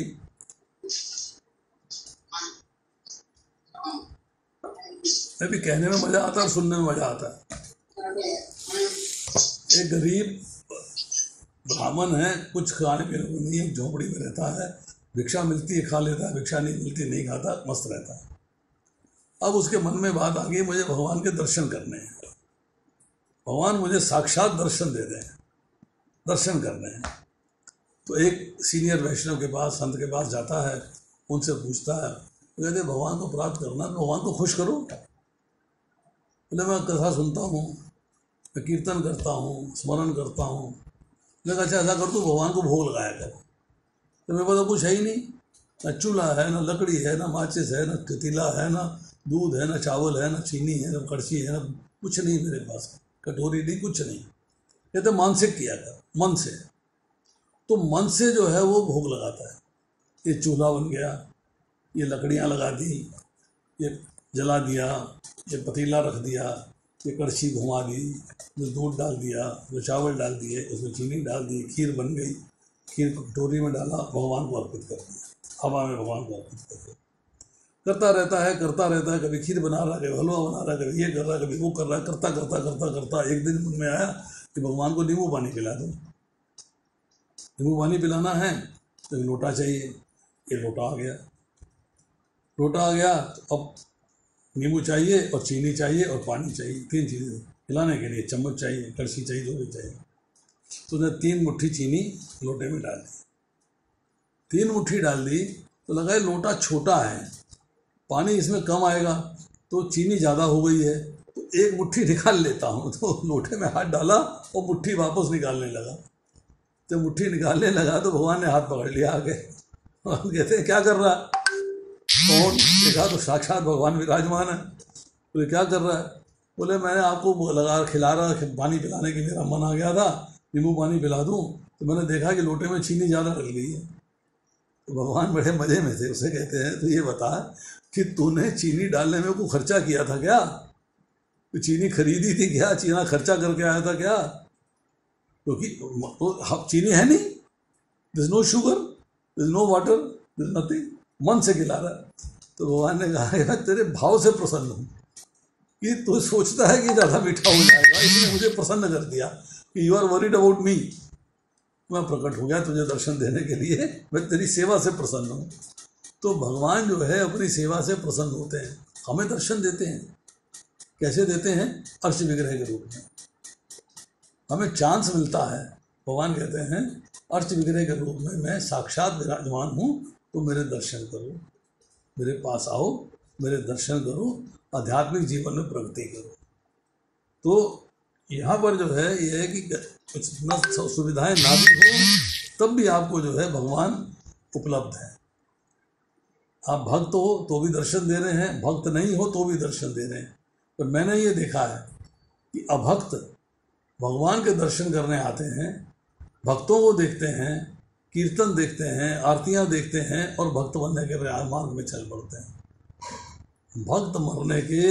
अभी कहने में मज़ा आता है और सुनने में मज़ा आता है। एक गरीब ब्राह्मण है, कुछ खाने पीने को नहीं है, झोपड़ी में रहता है, भिक्षा मिलती है खा लेता है, भिक्षा नहीं मिलती नहीं खाता, मस्त रहता है। अब उसके मन में बात आ गई, मुझे भगवान के दर्शन करने हैं, भगवान मुझे साक्षात दर्शन दे दें, दर्शन करने हैं। तो एक सीनियर वैष्णव के पास, संत के पास जाता है, उनसे पूछता है, तो कहते भगवान को प्राप्त करना, भगवान को खुश करो। बोले मैं कथा सुनता हूँ, मैं कीर्तन करता हूँ, स्मरण करता हूँ। मैं अच्छा ऐसा कर तू भगवान को भोग लगाया कर। तो मेरे पास तो कुछ है ही नहीं, ना चूल्हा है, ना लकड़ी है, ना माचिस है, ना पतीला है, ना दूध है, ना चावल है, ना चीनी है, ना कड़छी है, ना कुछ नहीं मेरे पास, कटोरी नहीं, कुछ नहीं। ये तो मानसिक किया कर, मन से। तो मन से जो है वो भोग लगाता है। ये चूल्हा बन गया, ये लकड़ियाँ लगा दी, ये जला दिया, ये पतीला रख दिया, ये कड़छी घुमा दी, उसमें दूध डाल दिया, उसमें चावल डाल दिए, उसमें चीनी डाल दी, खीर बन गई, खीर को कटोरी में डाला, भगवान को अर्पित कर दिया, हवा में भगवान को अर्पित कर दिया। करता रहता है, करता रहता है, कभी खीर बना रहा है, कभी हलवा बना रहा है, कभी ये कर रहा है, कभी वो कर रहा है, करता करता करता करता एक दिन मन में आया कि भगवान को नींबू पानी पिला दो। नींबू पानी पिलाना है तो एक लोटा चाहिए, ये लोटा आ गया, लोटा आ गया तो अब नींबू चाहिए और चीनी चाहिए और पानी चाहिए, तीन चीज़ें पिलाने के लिए। चम्मच चाहिए, कड़छी चाहिए, जो भी चाहिए। तो उसने तीन मुट्ठी चीनी लोटे में डाल दी, तीन मुट्ठी डाल दी तो लगा ये लोटा छोटा है, पानी इसमें कम आएगा, तो चीनी ज़्यादा हो गई है, तो एक मुट्ठी निकाल लेता हूँ। तो लोटे में हाथ डाला और मुट्ठी वापस निकालने लगा। तो मुट्ठी निकालने लगा तो भगवान ने हाथ पकड़ लिया आगे। भगवान कहते हैं क्या कर रहा है? कौन? देखा तो साक्षात भगवान विराजमान है। बोले क्या कर रहा है? बोले मैंने आपको लगा खिला रहा, पानी पिलाने की मेरा मन आ गया था, नींबू पानी पिला दूँ, तो मैंने देखा कि लोटे में चीनी ज़्यादा डल गई है। तो भगवान बड़े मज़े में थे, उसे कहते हैं तो ये बता कि तूने चीनी डालने में को खर्चा किया था क्या? तो चीनी खरीदी थी क्या? चीना खर्चा करके आया था क्या? क्योंकि तो चीनी है नहीं, this no sugar, this no water, this nothing, मन से खिला रहा है। तो भगवान ने कहा तेरे भाव से प्रसन्न हूँ कि तू सोचता है कि ज़्यादा मीठा हो जाएगा, इसने मुझे प्रसन्न कर दिया कि you are worried about me. मैं प्रकट हो गया तुझे दर्शन देने के लिए, मैं तेरी सेवा से प्रसन्न हूँ। तो भगवान जो है अपनी सेवा से प्रसन्न होते हैं, हमें दर्शन देते हैं। कैसे देते हैं? अर्च विग्रह के रूप में हमें चांस मिलता है। भगवान कहते हैं अर्च विग्रह के रूप में मैं साक्षात विराजमान हूँ, तो मेरे दर्शन करो, मेरे पास आओ, मेरे दर्शन करो, आध्यात्मिक जीवन में प्रगति करो। तो यहाँ पर जो है ये है कि कुछ सुविधाएं ना भी हो तब भी आपको जो है भगवान उपलब्ध है। आप भक्त हो तो भी दर्शन दे रहे हैं, भक्त नहीं हो तो भी दर्शन दे रहे हैं। पर मैंने ये देखा है कि अभक्त भगवान के दर्शन करने आते हैं, भक्तों को देखते हैं, कीर्तन देखते हैं, आरतियां देखते हैं और भक्त बनने के मार्ग में चल पड़ते हैं। भक्त मरने के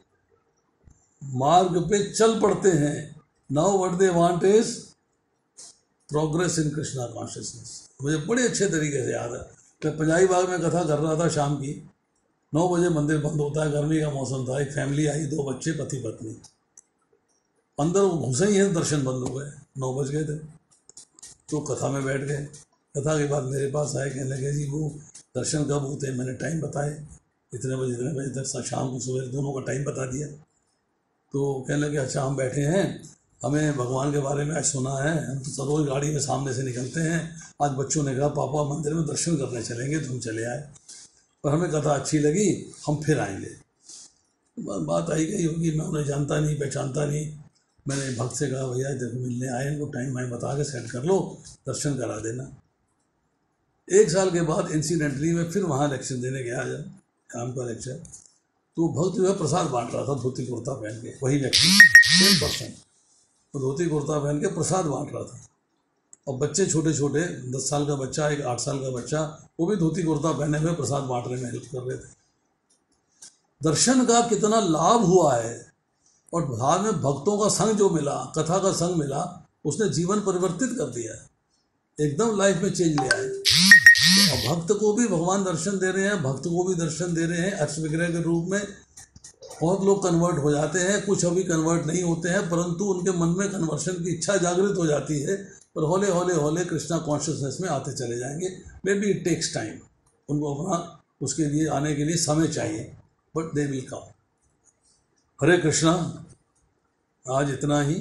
मार्ग पे चल पड़ते हैं। Now what they want is progress in Krishna consciousness. मुझे बड़े अच्छे तरीके से याद है, मैं पंजाबी बाग में कथा कर रहा था शाम की, नौ बजे मंदिर बंद होता है, गर्मी का मौसम था, एक फैमिली आई, दो बच्चे, पति पत्नी, अंदर घुसे ही है दर्शन बंद हो गए, नौ बज गए थे। तो कथा में बैठ गए, कथा के बाद मेरे पास आए, कहने लगे जी वो दर्शन कब होते हैं? मैंने टाइम बताए, इतने बजे इतने बजे तक, शाम को सुबह दोनों का टाइम बता दिया। तो कहने लगे अच्छा हम बैठे हैं, हमें भगवान के बारे में आज सुना है, हम तो रोज़ गाड़ी में सामने से निकलते हैं, आज बच्चों ने कहा पापा मंदिर में दर्शन करने चलेंगे, तो हम चले आए, पर हमें कथा अच्छी लगी, हम फिर आएंगे। बात आई गई होगी, मैं उन्हें जानता नहीं, पहचानता नहीं। मैंने भक्त से कहा भैया देखो मिलने आए हैं, वो टाइम वाइम बता के सेट कर लो, दर्शन करा देना। एक साल के बाद इंसिडेंटली मैं फिर वहाँ लेक्चर देने गया, जब काम का लेक्चर, तो भक्त जो है प्रसाद बांट रहा था, धोती कुर्ता पहन के, वही व्यक्ति सेम पर्सन, तो धोती कुर्ता पहन के प्रसाद बांट रहा था। और बच्चे छोटे छोटे, दस साल का बच्चा, एक आठ साल का बच्चा, वो भी धोती कुर्ता पहने हुए प्रसाद बांटने में हेल्प कर रहे थे। दर्शन का कितना लाभ हुआ है, और बाद में भक्तों का संग जो मिला, कथा का संग मिला, उसने जीवन परिवर्तित कर दिया है, एकदम लाइफ में चेंज ले आए। तो भक्त को भी भगवान दर्शन दे रहे हैं, भक्त को भी दर्शन दे रहे हैं अर्च विग्रह के रूप में। बहुत लोग कन्वर्ट हो जाते हैं, कुछ अभी कन्वर्ट नहीं होते हैं, परंतु उनके मन में कन्वर्शन की इच्छा जागृत हो जाती है, और हौले हौले हौले कृष्णा कॉन्शियसनेस में आते चले जाएंगे। Maybe it takes time, उनको अपना उसके लिए आने के लिए समय चाहिए, but they will come. Hare Krishna, आज इतना ही,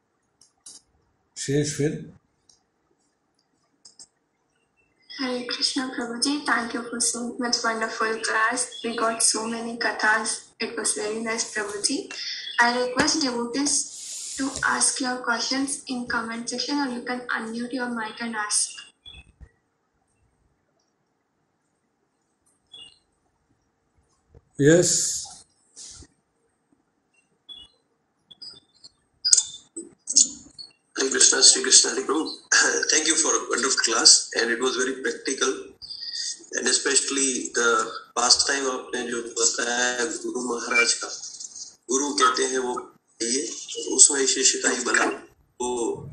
शेष फिर। Hare Krishna Prabhuji, thank you for so much wonderful class. We got so many kathas. It was very nice, Prabhuji. I request devotees to ask your questions in comment section, or you can unmute your mic and ask. Yes. Hare Krishna, Shri Krishna, Hare Prabhu. Thank you for a wonderful class, and it was very practical, and especially the past time आपने जो बताया गुरु महाराज का, गुरु कहते हैं वो ये, उसमें शिष्य का ही बना। वो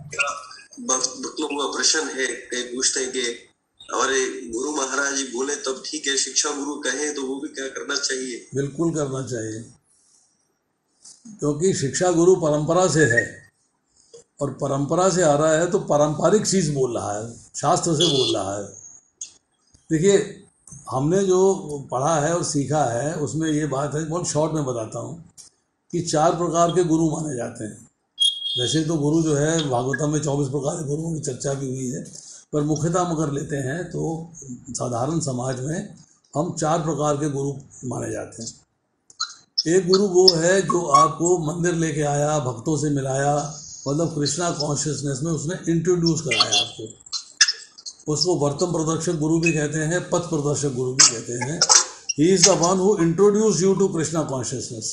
भक्तों का प्रश्न है, कई पूछते हैं कि हमारे गुरु महाराज जी बोले तब ठीक है, शिक्षा गुरु कहे तो वो भी क्या करना चाहिए? बिल्कुल करना चाहिए, क्योंकि शिक्षा गुरु परंपरा से है, और परंपरा से आ रहा है तो पारंपरिक चीज़ बोल रहा है, शास्त्र से बोल रहा है। देखिए, हमने जो पढ़ा है और सीखा है उसमें ये बात है, बहुत शॉर्ट में बताता हूँ, कि चार प्रकार के गुरु माने जाते हैं। वैसे तो गुरु जो है भागवतम में चौबीस प्रकार के गुरुओं की चर्चा भी हुई है, पर मुख्यतः हम अगर लेते हैं तो साधारण समाज में हम चार प्रकार के गुरु माने जाते हैं। एक गुरु वो है जो आपको मंदिर लेके आया, भक्तों से मिलाया, मतलब कृष्णा कॉन्शियसनेस में उसने इंट्रोड्यूस कराया आपको। उसको वर्तम प्रदर्शक गुरु भी कहते हैं, पथ प्रदर्शक गुरु भी कहते हैं। He is the one who introduce you to Krishna consciousness.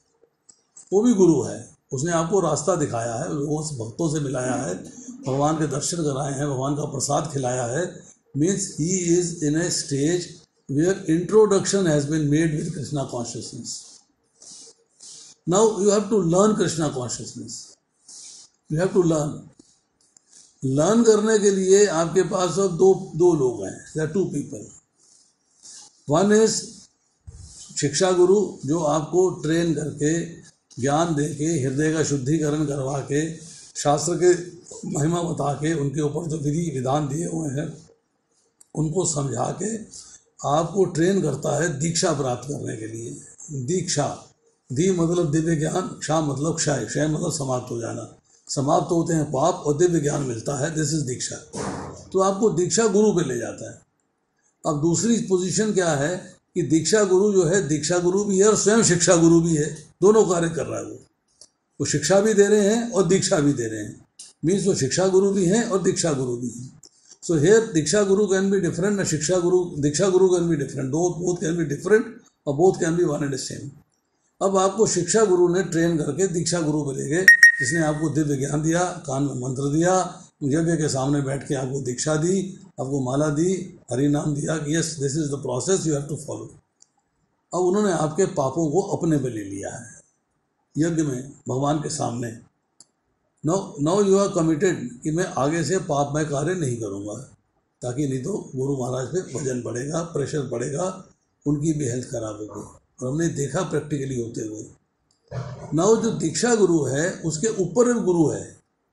वो भी गुरु है, उसने आपको रास्ता दिखाया है, वो भक्तों से मिलाया है, भगवान के दर्शन कराए हैं, भगवान का प्रसाद खिलाया है। Means he is in a stage where introduction has been made with Krishna consciousness. Now you have to learn Krishna consciousness, you have to learn. Learn करने के लिए आपके पास अब दो दो लोग हैं, there are two people. One is shiksha guru, जो आपको ट्रेन करके, ज्ञान दे के, हृदय का शुद्धिकरण करवा के, शास्त्र के महिमा बता के, उनके ऊपर जो विधि विधान दिए हुए हैं उनको समझा के आपको ट्रेन करता है दीक्षा प्राप्त करने के लिए। दीक्षा, दी मतलब दिव्य ज्ञान, क्षा मतलब क्षय, क्षय मतलब समाप्त हो जाना, समाप्त होते हैं पाप और दिव्य ज्ञान मिलता है, दिस इज दीक्षा। तो आपको दीक्षा गुरु पे ले जाता है। अब दूसरी पोजीशन क्या है कि दीक्षा गुरु जो है, दीक्षा गुरु भी है और स्वयं शिक्षा गुरु भी है, दोनों कार्य कर रहा है। वो वो शिक्षा भी दे रहे हैं और दीक्षा भी दे रहे हैं, मीन्स वो शिक्षा गुरु भी हैं और दीक्षा गुरु भी हैं। So here Diksha guru can be different, शिक्षा guru diksha guru can be different, दो बोथ कैन बी डिफरेंट और both can be one and same. अब आपको शिक्षा गुरु ने ट्रेन करके दीक्षा गुरु पे ले गए, जिसने आपको दिव्य ज्ञान दिया, कान में मंत्र दिया, यज्ञ के सामने बैठ के आपको दीक्षा दी, आपको माला दी, हरि नाम दिया कि yes this is the process you have to follow. अब उन्होंने आपके पापों को अपने पे ले लिया है यज्ञ में, भगवान के सामने। No no you are committed कि मैं आगे से पापमय कार्य नहीं करूँगा, ताकि नहीं तो गुरु महाराज पे वजन बढ़ेगा, प्रेशर बढ़ेगा, उनकी भी हेल्थ खराब होगी। और हमने देखा प्रैक्टिकली होते हुए। नाउ जो दीक्षा गुरु है उसके ऊपर एक गुरु है।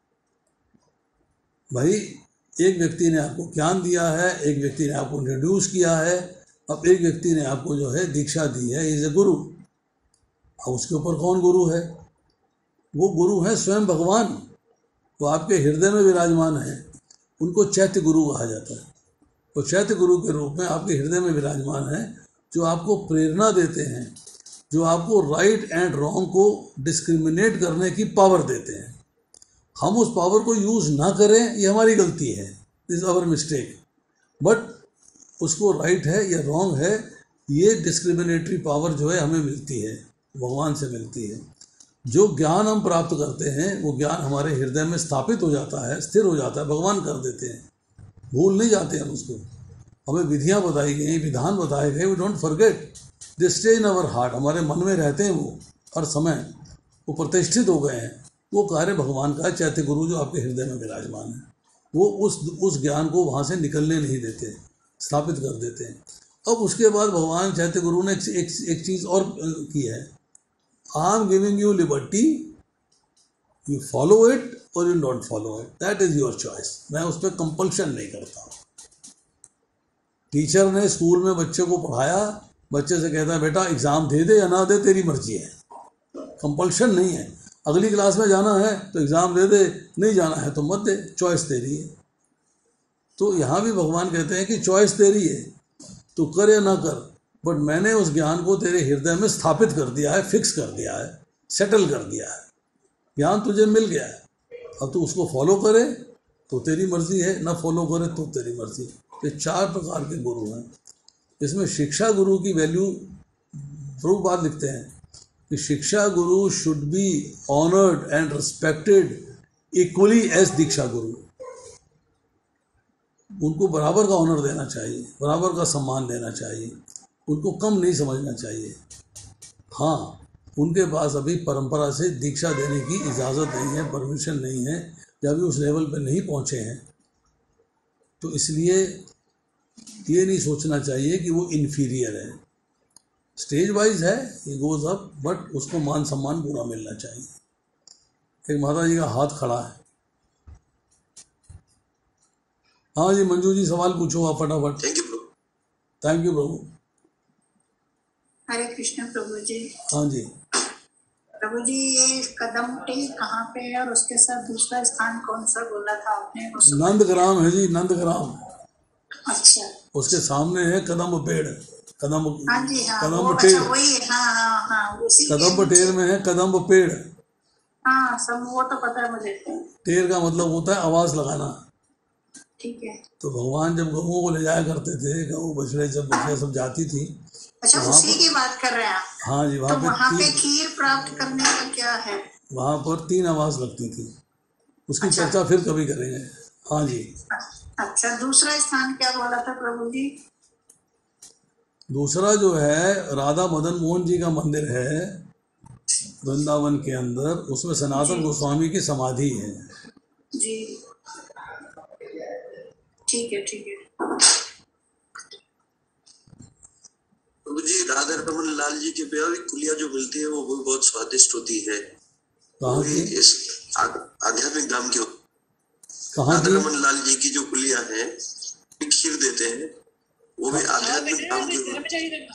भाई एक व्यक्ति ने आपको ज्ञान दिया है, एक व्यक्ति ने आपको इंट्रोड्यूस किया है, अब एक व्यक्ति ने आपको जो है दीक्षा दी है, इज ए गुरु। अब उसके ऊपर कौन गुरु है? वो गुरु है स्वयं भगवान, वो आपके हृदय में विराजमान है। उनको चैत्य गुरु कहा जाता है। वो चैत्य गुरु के रूप में आपके हृदय में विराजमान है, जो आपको प्रेरणा देते हैं, जो आपको राइट एंड रॉन्ग को डिस्क्रिमिनेट करने की पावर देते हैं। हम उस पावर को यूज़ ना करें, ये हमारी गलती है, this is our mistake. But उसको राइट है या रॉन्ग है, ये डिस्क्रिमिनेटरी पावर जो है हमें मिलती है, भगवान से मिलती है। जो ज्ञान हम प्राप्त करते हैं वो ज्ञान हमारे हृदय में स्थापित हो जाता है, स्थिर हो जाता है, भगवान कर देते हैं, भूल नहीं जाते हम उसको। हमें विधियाँ बताई गई, विधान बताए गए, we don't forget, they stay in our heart, हमारे मन में रहते हैं वो हर समय, वो प्रतिष्ठित हो गए हैं। वो कार्य भगवान का चैत्य गुरु जो आपके हृदय में विराजमान है, वो उस उस ज्ञान को वहाँ से निकलने नहीं देते, स्थापित कर देते हैं। अब उसके बाद भगवान चैत्य गुरु ने एक, एक, एक चीज़ और की है, I am giving you liberty, you follow it और you don't follow it, that is your choice. मैं उस पर कंपल्शन नहीं करता। टीचर ने स्कूल में बच्चे को पढ़ाया, बच्चे से कहता है बेटा एग्ज़ाम दे दे या ना दे, तेरी मर्जी है, कंपल्शन नहीं है। अगली क्लास में जाना है तो एग्ज़ाम दे दे, नहीं जाना है तो मत दे, चॉइस तेरी है। तो यहाँ भी भगवान कहते हैं कि चॉइस तेरी है, तू कर या ना कर, बट मैंने उस ज्ञान को तेरे हृदय में स्थापित कर दिया है, फिक्स कर दिया है, सेटल कर दिया है। ज्ञान तुझे मिल गया है, अब तू उसको फॉलो करे तो तेरी मर्जी है, ना फॉलो करे तो तेरी मर्जी। ये चार प्रकार के गुरु हैं। इसमें शिक्षा गुरु की वैल्यू प्रभुपाद लिखते हैं कि shiksha guru should be honoured and respected equally as diksha guru. उनको बराबर का ऑनर देना चाहिए, बराबर का सम्मान देना चाहिए, उनको कम नहीं समझना चाहिए। हाँ, उनके पास अभी परंपरा से दीक्षा देने की इजाज़त नहीं है, परमिशन नहीं है, या भी उस लेवल पर नहीं पहुँचे हैं, तो इसलिए ये नहीं सोचना चाहिए कि वो इन्फीरियर है। स्टेज वाइज है, ये गोज अप, बट उसको मान सम्मान पूरा मिलना चाहिए। एक माता जी का हाथ खड़ा है। हाँ जी मंजू जी, सवाल पूछो आप फटाफट। Thank you prabhu. Thank you prabhu. Hare Krishna prabhu ji. हाँ जी प्रभु जी, ये कदम टेल कहाँ पे है और उसके साथ दूसरा स्थान कौन सा बोला था आपने? नंदग्राम है जी, नंदग्राम। अच्छा, उसके सामने है कदम पेड़, कदम हाँ जी, हाँ कदम वो, टेर। अच्छा वही, हाँ हाँ हाँ उसी के कदम टेर नीचे। में है कदम पेड़। हाँ सब वो तो पता है मुझे। टेर का मतलब होता है आवाज लगाना। ठीक है। तो भगवान जब गऊओं को ले जाया करते थे, गऊ बछड़े जब बछड़े सब जाती थी, अच्छा वहाँ उसी पर- की बात कर रहे हैं आप? हाँ जी, तो वहाँ पे वहाँ पे तीन खीर प्राप्त करने का क्या है? वहाँ पर तीन आवाज लगती थी। उसकी अच्छा। चर्चा फिर कभी करेंगे। हाँ जी। अच्छा, दूसरा स्थान क्या बोला था प्रभु जी? दूसरा जो है राधा मदन मोहन जी का मंदिर है वृंदावन के अंदर, उसमें सनातन जी। गोस्वामी की समाधि है। जी ठीक है ठीक है। प्रभु जी, राधा रमन लाल जी के ब्याह की कुलिया जो मिलती है वो भी बहुत स्वादिष्ट होती है। वो कहाँ भी की? इस आ- आध्यात्मिक धाम की। कहाँ राधा की? रमन लाल जी की जो कुलिया है, खीर देते हैं, वो भी आध्यात्मिक धाम की।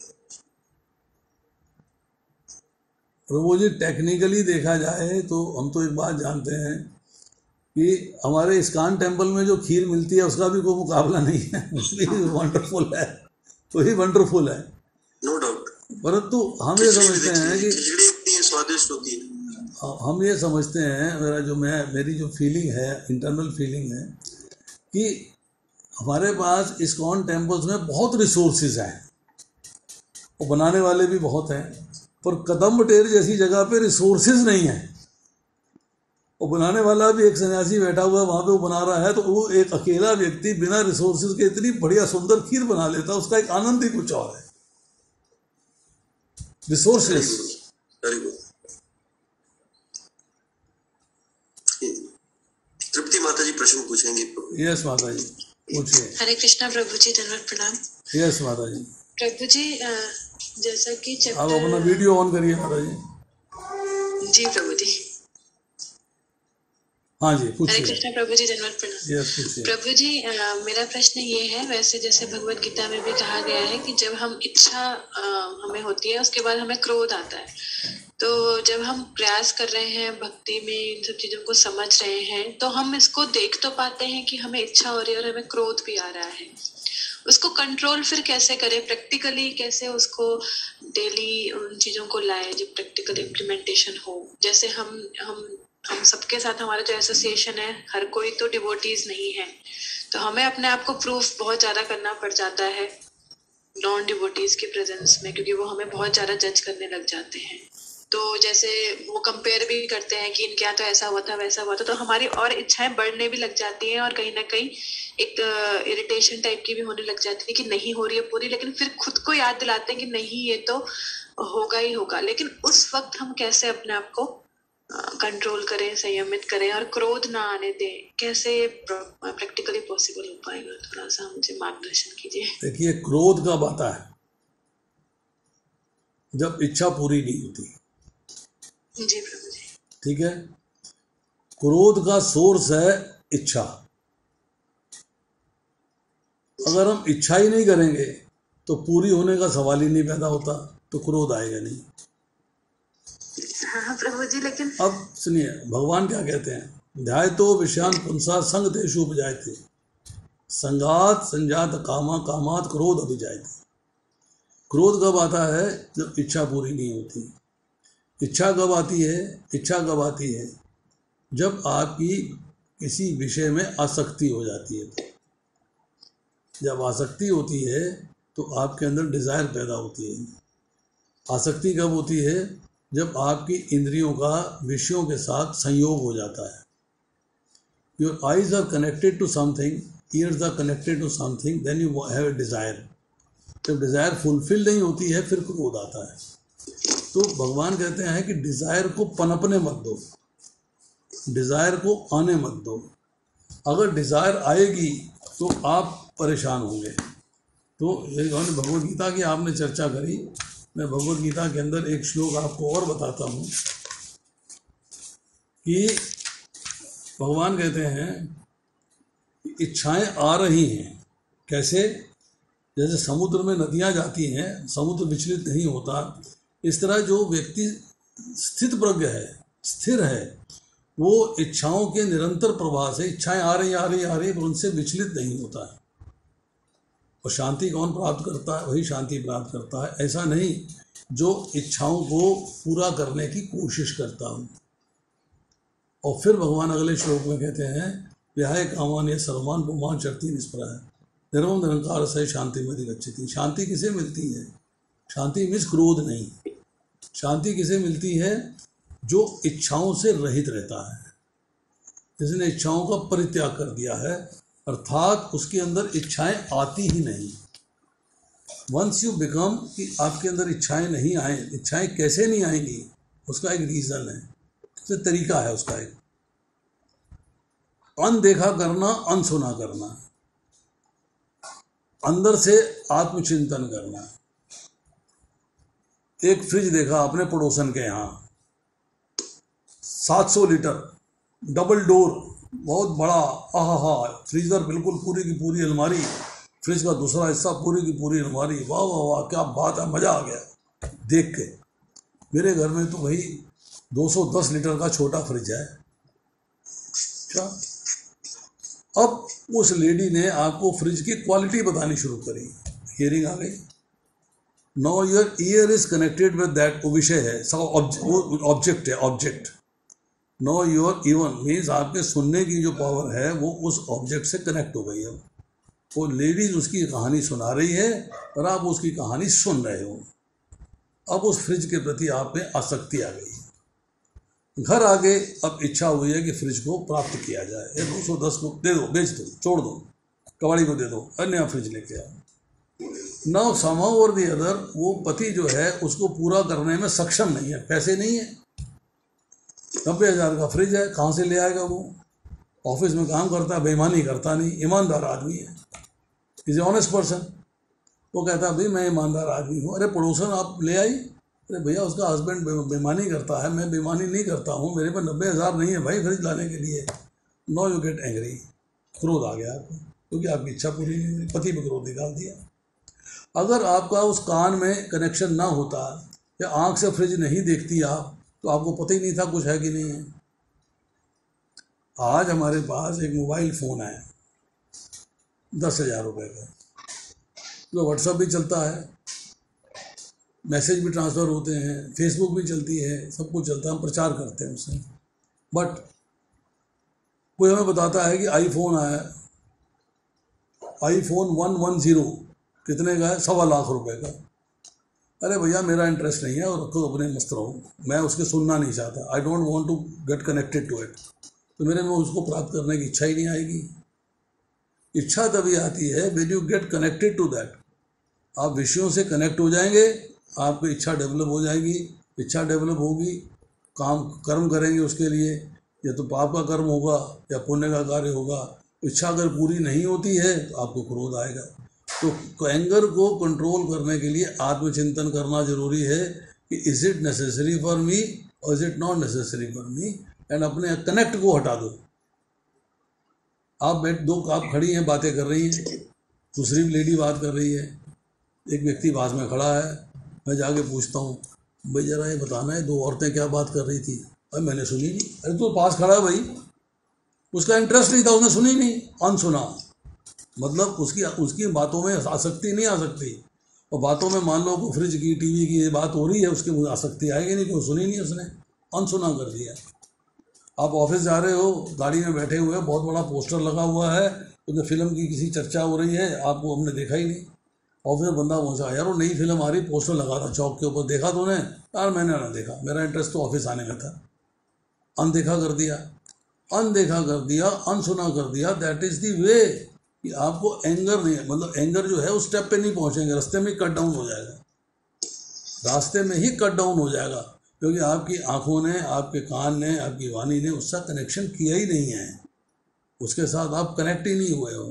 प्रभु जी, टेक्निकली देखा जाए तो हम तो एक बात जानते हैं कि हमारे इस्कॉन टेम्पल में जो खीर मिलती है उसका भी कोई मुकाबला नहीं है। वंडरफुल है, वही वंडरफुल है, नो डाउट। परंतु हम ये समझते हैं कि खिचड़ी इतनी स्वादिष्ट होती है। हम ये समझते हैं, मेरा जो मैं मेरी जो फीलिंग है, इंटरनल फीलिंग है, कि हमारे पास इस्कॉन टेम्पल्स में बहुत रिसोर्सेज हैं और बनाने वाले भी बहुत हैं, पर कदम टेर जैसी जगह पे रिसोर्सेज नहीं है और बनाने वाला भी एक सन्यासी बैठा हुआ है वहाँ पे, वो बना रहा है, तो वो एक अकेला व्यक्ति बिना रिसोर्सेज के इतनी बढ़िया सुंदर खीर बना लेता है, उसका एक आनंद ही कुछ और है। रिसोर्सेज। Very good. तृप्ति माता जी प्रश्न पूछेंगी। यस माता जी, पूछिए। हरे कृष्णा प्रभु जी, धन्यवाद प्रणाम। यस माता जी। प्रभु जी, जैसा कि आप अपना वीडियो ऑन करिए माता जी। जी प्रभु जी। हाँ जी, हरे पूछिए। कृष्णा प्रभु जी, धन्यवाद प्रणाम। यस पूछिए। प्रभु जी, अ, मेरा प्रश्न ये है, वैसे जैसे भगवत गीता में भी कहा गया है कि जब हम इच्छा अ, हमें होती है, उसके बाद हमें क्रोध आता है। तो जब हम प्रयास कर रहे हैं भक्ति में, इन सब चीजों को समझ रहे हैं, तो हम इसको देख तो पाते हैं कि हमें इच्छा हो रही है और हमें क्रोध भी आ रहा है। उसको कंट्रोल फिर कैसे करें, प्रैक्टिकली कैसे उसको डेली उन चीजों को लाएं जो प्रैक्टिकल इम्प्लीमेंटेशन हो। जैसे हम हम हम सबके साथ हमारा जो एसोसिएशन है, हर कोई तो डिवोटीज नहीं है, तो हमें अपने आप को प्रूफ बहुत ज्यादा करना पड़ जाता है नॉन डिवोटीज के प्रेजेंस में, क्योंकि वो हमें बहुत ज्यादा जज करने लग जाते हैं। तो जैसे वो कंपेयर भी करते हैं कि इनके यहाँ तो ऐसा हुआ था वैसा हुआ था, तो हमारी और इच्छाएं बढ़ने भी लग जाती हैं और कहीं ना कहीं एक इरिटेशन टाइप की भी होने लग जाती है कि नहीं हो रही है पूरी, लेकिन फिर खुद को याद दिलाते हैं कि नहीं ये तो होगा ही होगा। लेकिन उस वक्त हम कैसे अपने आप को कंट्रोल करें, संयमित करें और क्रोध ना आने दें, कैसे प्रैक्टिकली पॉसिबल हो पाएगा? थोड़ा सा मुझे मार्गदर्शन कीजिए। देखिए, क्रोध कब आता है? जब इच्छा पूरी नहीं होती। जी प्रभु जी। ठीक है, क्रोध का सोर्स है इच्छा। अगर हम इच्छा ही नहीं करेंगे तो पूरी होने का सवाल ही नहीं पैदा होता, तो क्रोध आएगा नहीं। हाँ प्रभु जी, लेकिन अब सुनिए, भगवान क्या कहते हैं, ध्यायतो विषयान पुंसा संग तेषु उपजायते संगात संजात कामा कामात क्रोध अभिजायते। क्रोध कब आता है? जब इच्छा पूरी नहीं होती। इच्छा कब आती है? इच्छा कब आती है? जब आपकी किसी विषय में आसक्ति हो जाती है। तो जब आसक्ति होती है तो आपके अंदर डिज़ायर पैदा होती है। आसक्ति कब होती है? जब आपकी इंद्रियों का विषयों के साथ संयोग हो जाता है। Your eyes are connected to something, ears are connected to something, then you have a desire. जब डिज़ायर फुलफिल नहीं होती है फिर क्रोध आता है। तो भगवान कहते हैं कि डिज़ायर को पनपने मत दो, डिज़ायर को आने मत दो। अगर डिज़ायर आएगी तो आप परेशान होंगे। तो हमने भगवद गीता की आपने चर्चा करी, मैं भगवद गीता के अंदर एक श्लोक आपको और बताता हूँ कि भगवान कहते हैं इच्छाएं आ रही हैं। कैसे? जैसे समुद्र में नदियाँ जाती हैं, समुद्र विचलित नहीं होता, इस तरह जो व्यक्ति स्थित प्रज्ञ है, स्थिर है, वो इच्छाओं के निरंतर प्रवाह से, इच्छाएं आ रही आ रही आ रही पर उनसे विचलित नहीं होता है। और शांति कौन प्राप्त करता है? वही शांति प्राप्त करता है। ऐसा नहीं जो इच्छाओं को पूरा करने की कोशिश करता हूँ। और फिर भगवान अगले श्लोक में कहते हैं विहाय कामान ये सर्वान पुमान शक्ति निष्प्रह निर्मम निरंकार से शांति में गच्छति। शांति किसे मिलती है? शांति मीन्स क्रोध नहीं। शांति किसे मिलती है? जो इच्छाओं से रहित रहता है, जिसने इच्छाओं का परित्याग कर दिया है, अर्थात उसके अंदर इच्छाएं आती ही नहीं। वंस यू बिकम कि आपके अंदर इच्छाएं नहीं आए, इच्छाएं कैसे नहीं आएंगी? उसका एक रीज़न है, उसका तरीका है। उसका एक अनदेखा करना, अनसुना करना, अंदर से आत्मचिंतन करना। एक फ्रिज देखा अपने पड़ोसन के यहाँ, सात सौ लीटर डबल डोर, बहुत बड़ा, आहा हा, फ्रीजर बिल्कुल पूरी की पूरी अलमारी, फ्रिज का दूसरा हिस्सा पूरी की पूरी अलमारी। वाह वाह वाह, क्या बात है, मज़ा आ गया देख के। मेरे घर में तो भाई दो सौ दस लीटर का छोटा फ्रिज है। क्या? अब उस लेडी ने आपको फ्रिज की क्वालिटी बतानी शुरू करी, हियरिंग आ गई। Now your ear is connected with that, वो विषय है, सब ऑब्जेक्ट है, object. No your even means आपके सुनने की जो पावर है वो उस ऑब्जेक्ट से कनेक्ट हो गई है। वो लेडीज उसकी कहानी सुना रही है और आप उसकी कहानी सुन रहे हो। अब उस फ्रिज के प्रति आप में आसक्ति आ गई। घर आगे अब इच्छा हुई है कि फ्रिज को प्राप्त किया जाए। ये दो सौ दस को दे दो, बेच दो, छोड़ दो, कबाड़ी को दे दो, अन्य फ्रिज लेके आओ। नाउ समहाउ और दी अदर वो पति जो है उसको पूरा करने में सक्षम नहीं है, पैसे नहीं है। नब्बे हज़ार का फ्रिज है, कहाँ से ले आएगा वो? ऑफिस में काम करता है, बेईमानी करता नहीं, ईमानदार आदमी है, इज ए ऑनेस्ट पर्सन। वो कहता है भाई मैं ईमानदार आदमी हूँ। अरे पड़ोसन आप ले आई, अरे भैया उसका हस्बैंड बेईमानी करता है, मैं बेईमानी नहीं करता हूँ, मेरे पर नब्बे हज़ार नहीं है भाई फ्रिज लाने के लिए। नो यू गेट एंग्री, क्रोध आ गया आपको, क्योंकि आपकी इच्छा पूरी नहीं हुई, पति पे क्रोध निकाल दिया। अगर आपका उस कान में कनेक्शन ना होता या आँख से फ्रिज नहीं देखती आप, तो आपको पता ही नहीं था कुछ है कि नहीं है। आज हमारे पास एक मोबाइल फ़ोन है दस हज़ार रुपये का, तो व्हाट्सअप भी चलता है, मैसेज भी ट्रांसफ़र होते हैं, फेसबुक भी चलती है, सब कुछ चलता है, हम प्रचार करते हैं उससे। बट कोई हमें बताता है कि आईफोन आया, आईफोन वन वन ज़ीरो कितने का है? सवा लाख रुपए का। अरे भैया मेरा इंटरेस्ट नहीं है और रखो अपने मस्त रहो, मैं उसके सुनना नहीं चाहता। I don't want to get connected to it. तो मेरे में उसको प्राप्त करने की इच्छा ही नहीं आएगी। इच्छा तभी आती है when you get connected to that. आप विषयों से कनेक्ट हो जाएंगे, आपकी इच्छा डेवलप हो जाएगी। इच्छा डेवलप होगी, काम कर्म करेंगे उसके लिए, या तो पाप का कर्म होगा या पुण्य का कार्य होगा। इच्छा अगर पूरी नहीं होती है तो आपको क्रोध आएगा। तो एंगर को कंट्रोल करने के लिए आत्मचिंतन करना जरूरी है कि is it necessary for me और is it not necessary for me, and अपने कनेक्ट को हटा दो। आप बैठ दो आप खड़ी हैं, बातें कर रही हैं, दूसरी लेडी बात कर रही है, एक व्यक्ति पास में खड़ा है, मैं जाके पूछता हूँ भाई जरा ये बताना है दो औरतें क्या बात कर रही थी? अरे मैंने सुनी नहीं। अरे तो पास खड़ा है भाई, उसका इंटरेस्ट नहीं था, उसने सुनी नहीं, अनसुना। मतलब उसकी उसकी बातों में आसक्ति नहीं आ सकती। और बातों में मान लो को फ्रिज की, टीवी की ये बात हो रही है, उसकी मुझे आसक्ति आएगी नहीं, क्यों? सुनी नहीं, उसने अनसुना कर दिया। आप ऑफिस जा रहे हो, गाड़ी में बैठे हुए, बहुत बड़ा पोस्टर लगा हुआ है, उसमें फिल्म की किसी चर्चा हो रही है, आपको हमने देखा ही नहीं। ऑफिस में बंदा पहुंचा, यार वो नई फिल्म आ रही, पोस्टर लगा था चौक के ऊपर, देखा तूने? यार मैंने ना देखा, मेरा इंटरेस्ट तो ऑफिस आने में था। अनदेखा कर दिया, अनदेखा कर दिया, अनसुना कर दिया। दैट इज द वे कि आपको एंगर नहीं है, मतलब एंगर जो है उस स्टेप पे नहीं पहुंचेंगे, रास्ते में कट डाउन हो जाएगा, रास्ते में ही कट डाउन हो जाएगा, क्योंकि आपकी आंखों ने, आपके कान ने, आपकी वाणी ने उसका कनेक्शन किया ही नहीं है, उसके साथ आप कनेक्ट ही नहीं हुए हो।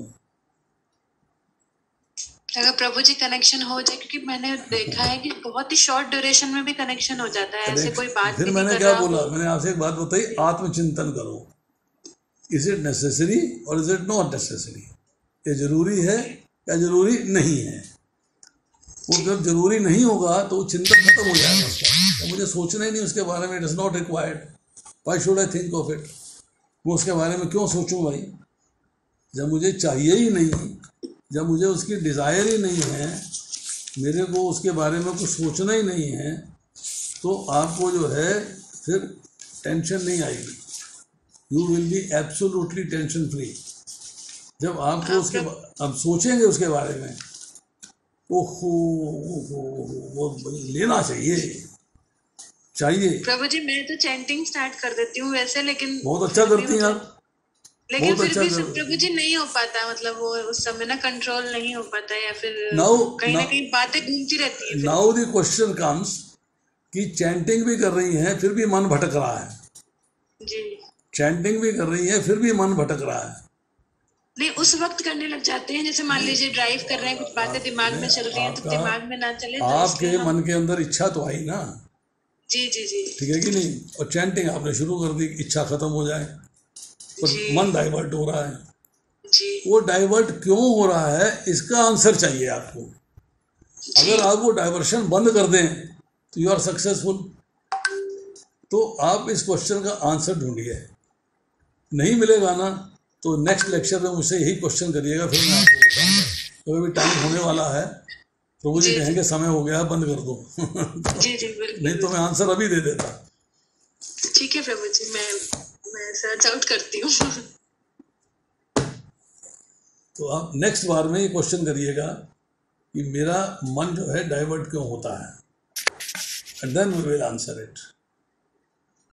अगर प्रभु जी कनेक्शन हो जाए, क्योंकि मैंने देखा है कि बहुत ही शॉर्ट ड्यूरेशन में भी कनेक्शन हो जाता है, ऐसे कोई बात फिर भी मैंने नहीं कर क्या रहा बोला, हो। मैंने आपसे एक बात बताई, आत्मचिंतन करो। इज इट नेसेसरी और इज इट नॉट नेसेसरी? ये जरूरी है या जरूरी नहीं है? वो जब जरूरी नहीं होगा तो चिंतन खत्म हो जाएगा उसका, तो मुझे सोचना ही नहीं उसके बारे में। It is not required, why should I think of it? वो उसके बारे में क्यों सोचूं भाई, जब मुझे चाहिए ही नहीं, जब मुझे उसकी डिज़ायर ही नहीं है, मेरे को उसके बारे में कुछ सोचना ही नहीं है, तो आपको जो है फिर टेंशन नहीं आएगी। You will be absolutely tension free. जब आपको उसके अब सोचेंगे उसके बारे में, ओहो ओहो वो लेना चाहिए चाहिए। प्रभु जी मैं तो चैंटिंग स्टार्ट कर देती हूँ वैसे, लेकिन बहुत अच्छा करती हैं आप, लेकिन बहुत फिर अच्छा भी कर- प्रभु जी नहीं हो पाता, मतलब वो उस समय ना कंट्रोल नहीं हो पाता, या फिर Now- कहीं ना now- कहीं बातें घूमती रहती है फिर। नाउ द क्वेश्चन कम्स कि चैंटिंग भी कर रही हैं फिर भी मन भटक रहा है, जी चैंटिंग भी कर रही है फिर भी मन भटक रहा है। नहीं, उस वक्त करने लग जाते हैं, जैसे मान लीजिए ड्राइव कर रहे हैं, कुछ बातें दिमाग में चल रही हैं, तो आपका- दिमाग में ना चले तो आपके इसलिए हम- मन के अंदर इच्छा तो आई ना, जी जी जी ठीक है कि नहीं? और चैंटिंग आपने शुरू कर दी, इच्छा खत्म हो जाए, पर जी। मन डाइवर्ट हो रहा है। जी वो डाइवर्ट क्यों हो रहा है, इसका आंसर चाहिए आपको। अगर आप वो डाइवर्शन बंद कर दें तो यू आर सक्सेसफुल। तो आप इस क्वेश्चन का आंसर ढूंढिए, नहीं मिलेगा ना तो नेक्स्ट लेक्चर में मुझसे यही क्वेश्चन करिएगा, फिर मैं आपको बताऊंगा। तो अभी टाइम होने वाला है, प्रभु जी जी, कहेंगे समय हो गया, बंद कर दो। जी जी बिल्कुल। नहीं तो मैं आंसर अभी दे देता। ठीक है प्रभु जी, मैं मैं सर्च आउट करती हूँ। तो आप नेक्स्ट बार में ये क्वेश्चन करिएगा कि मेरा मन जो है डाइवर्ट क्यों होता है, and then we will answer it.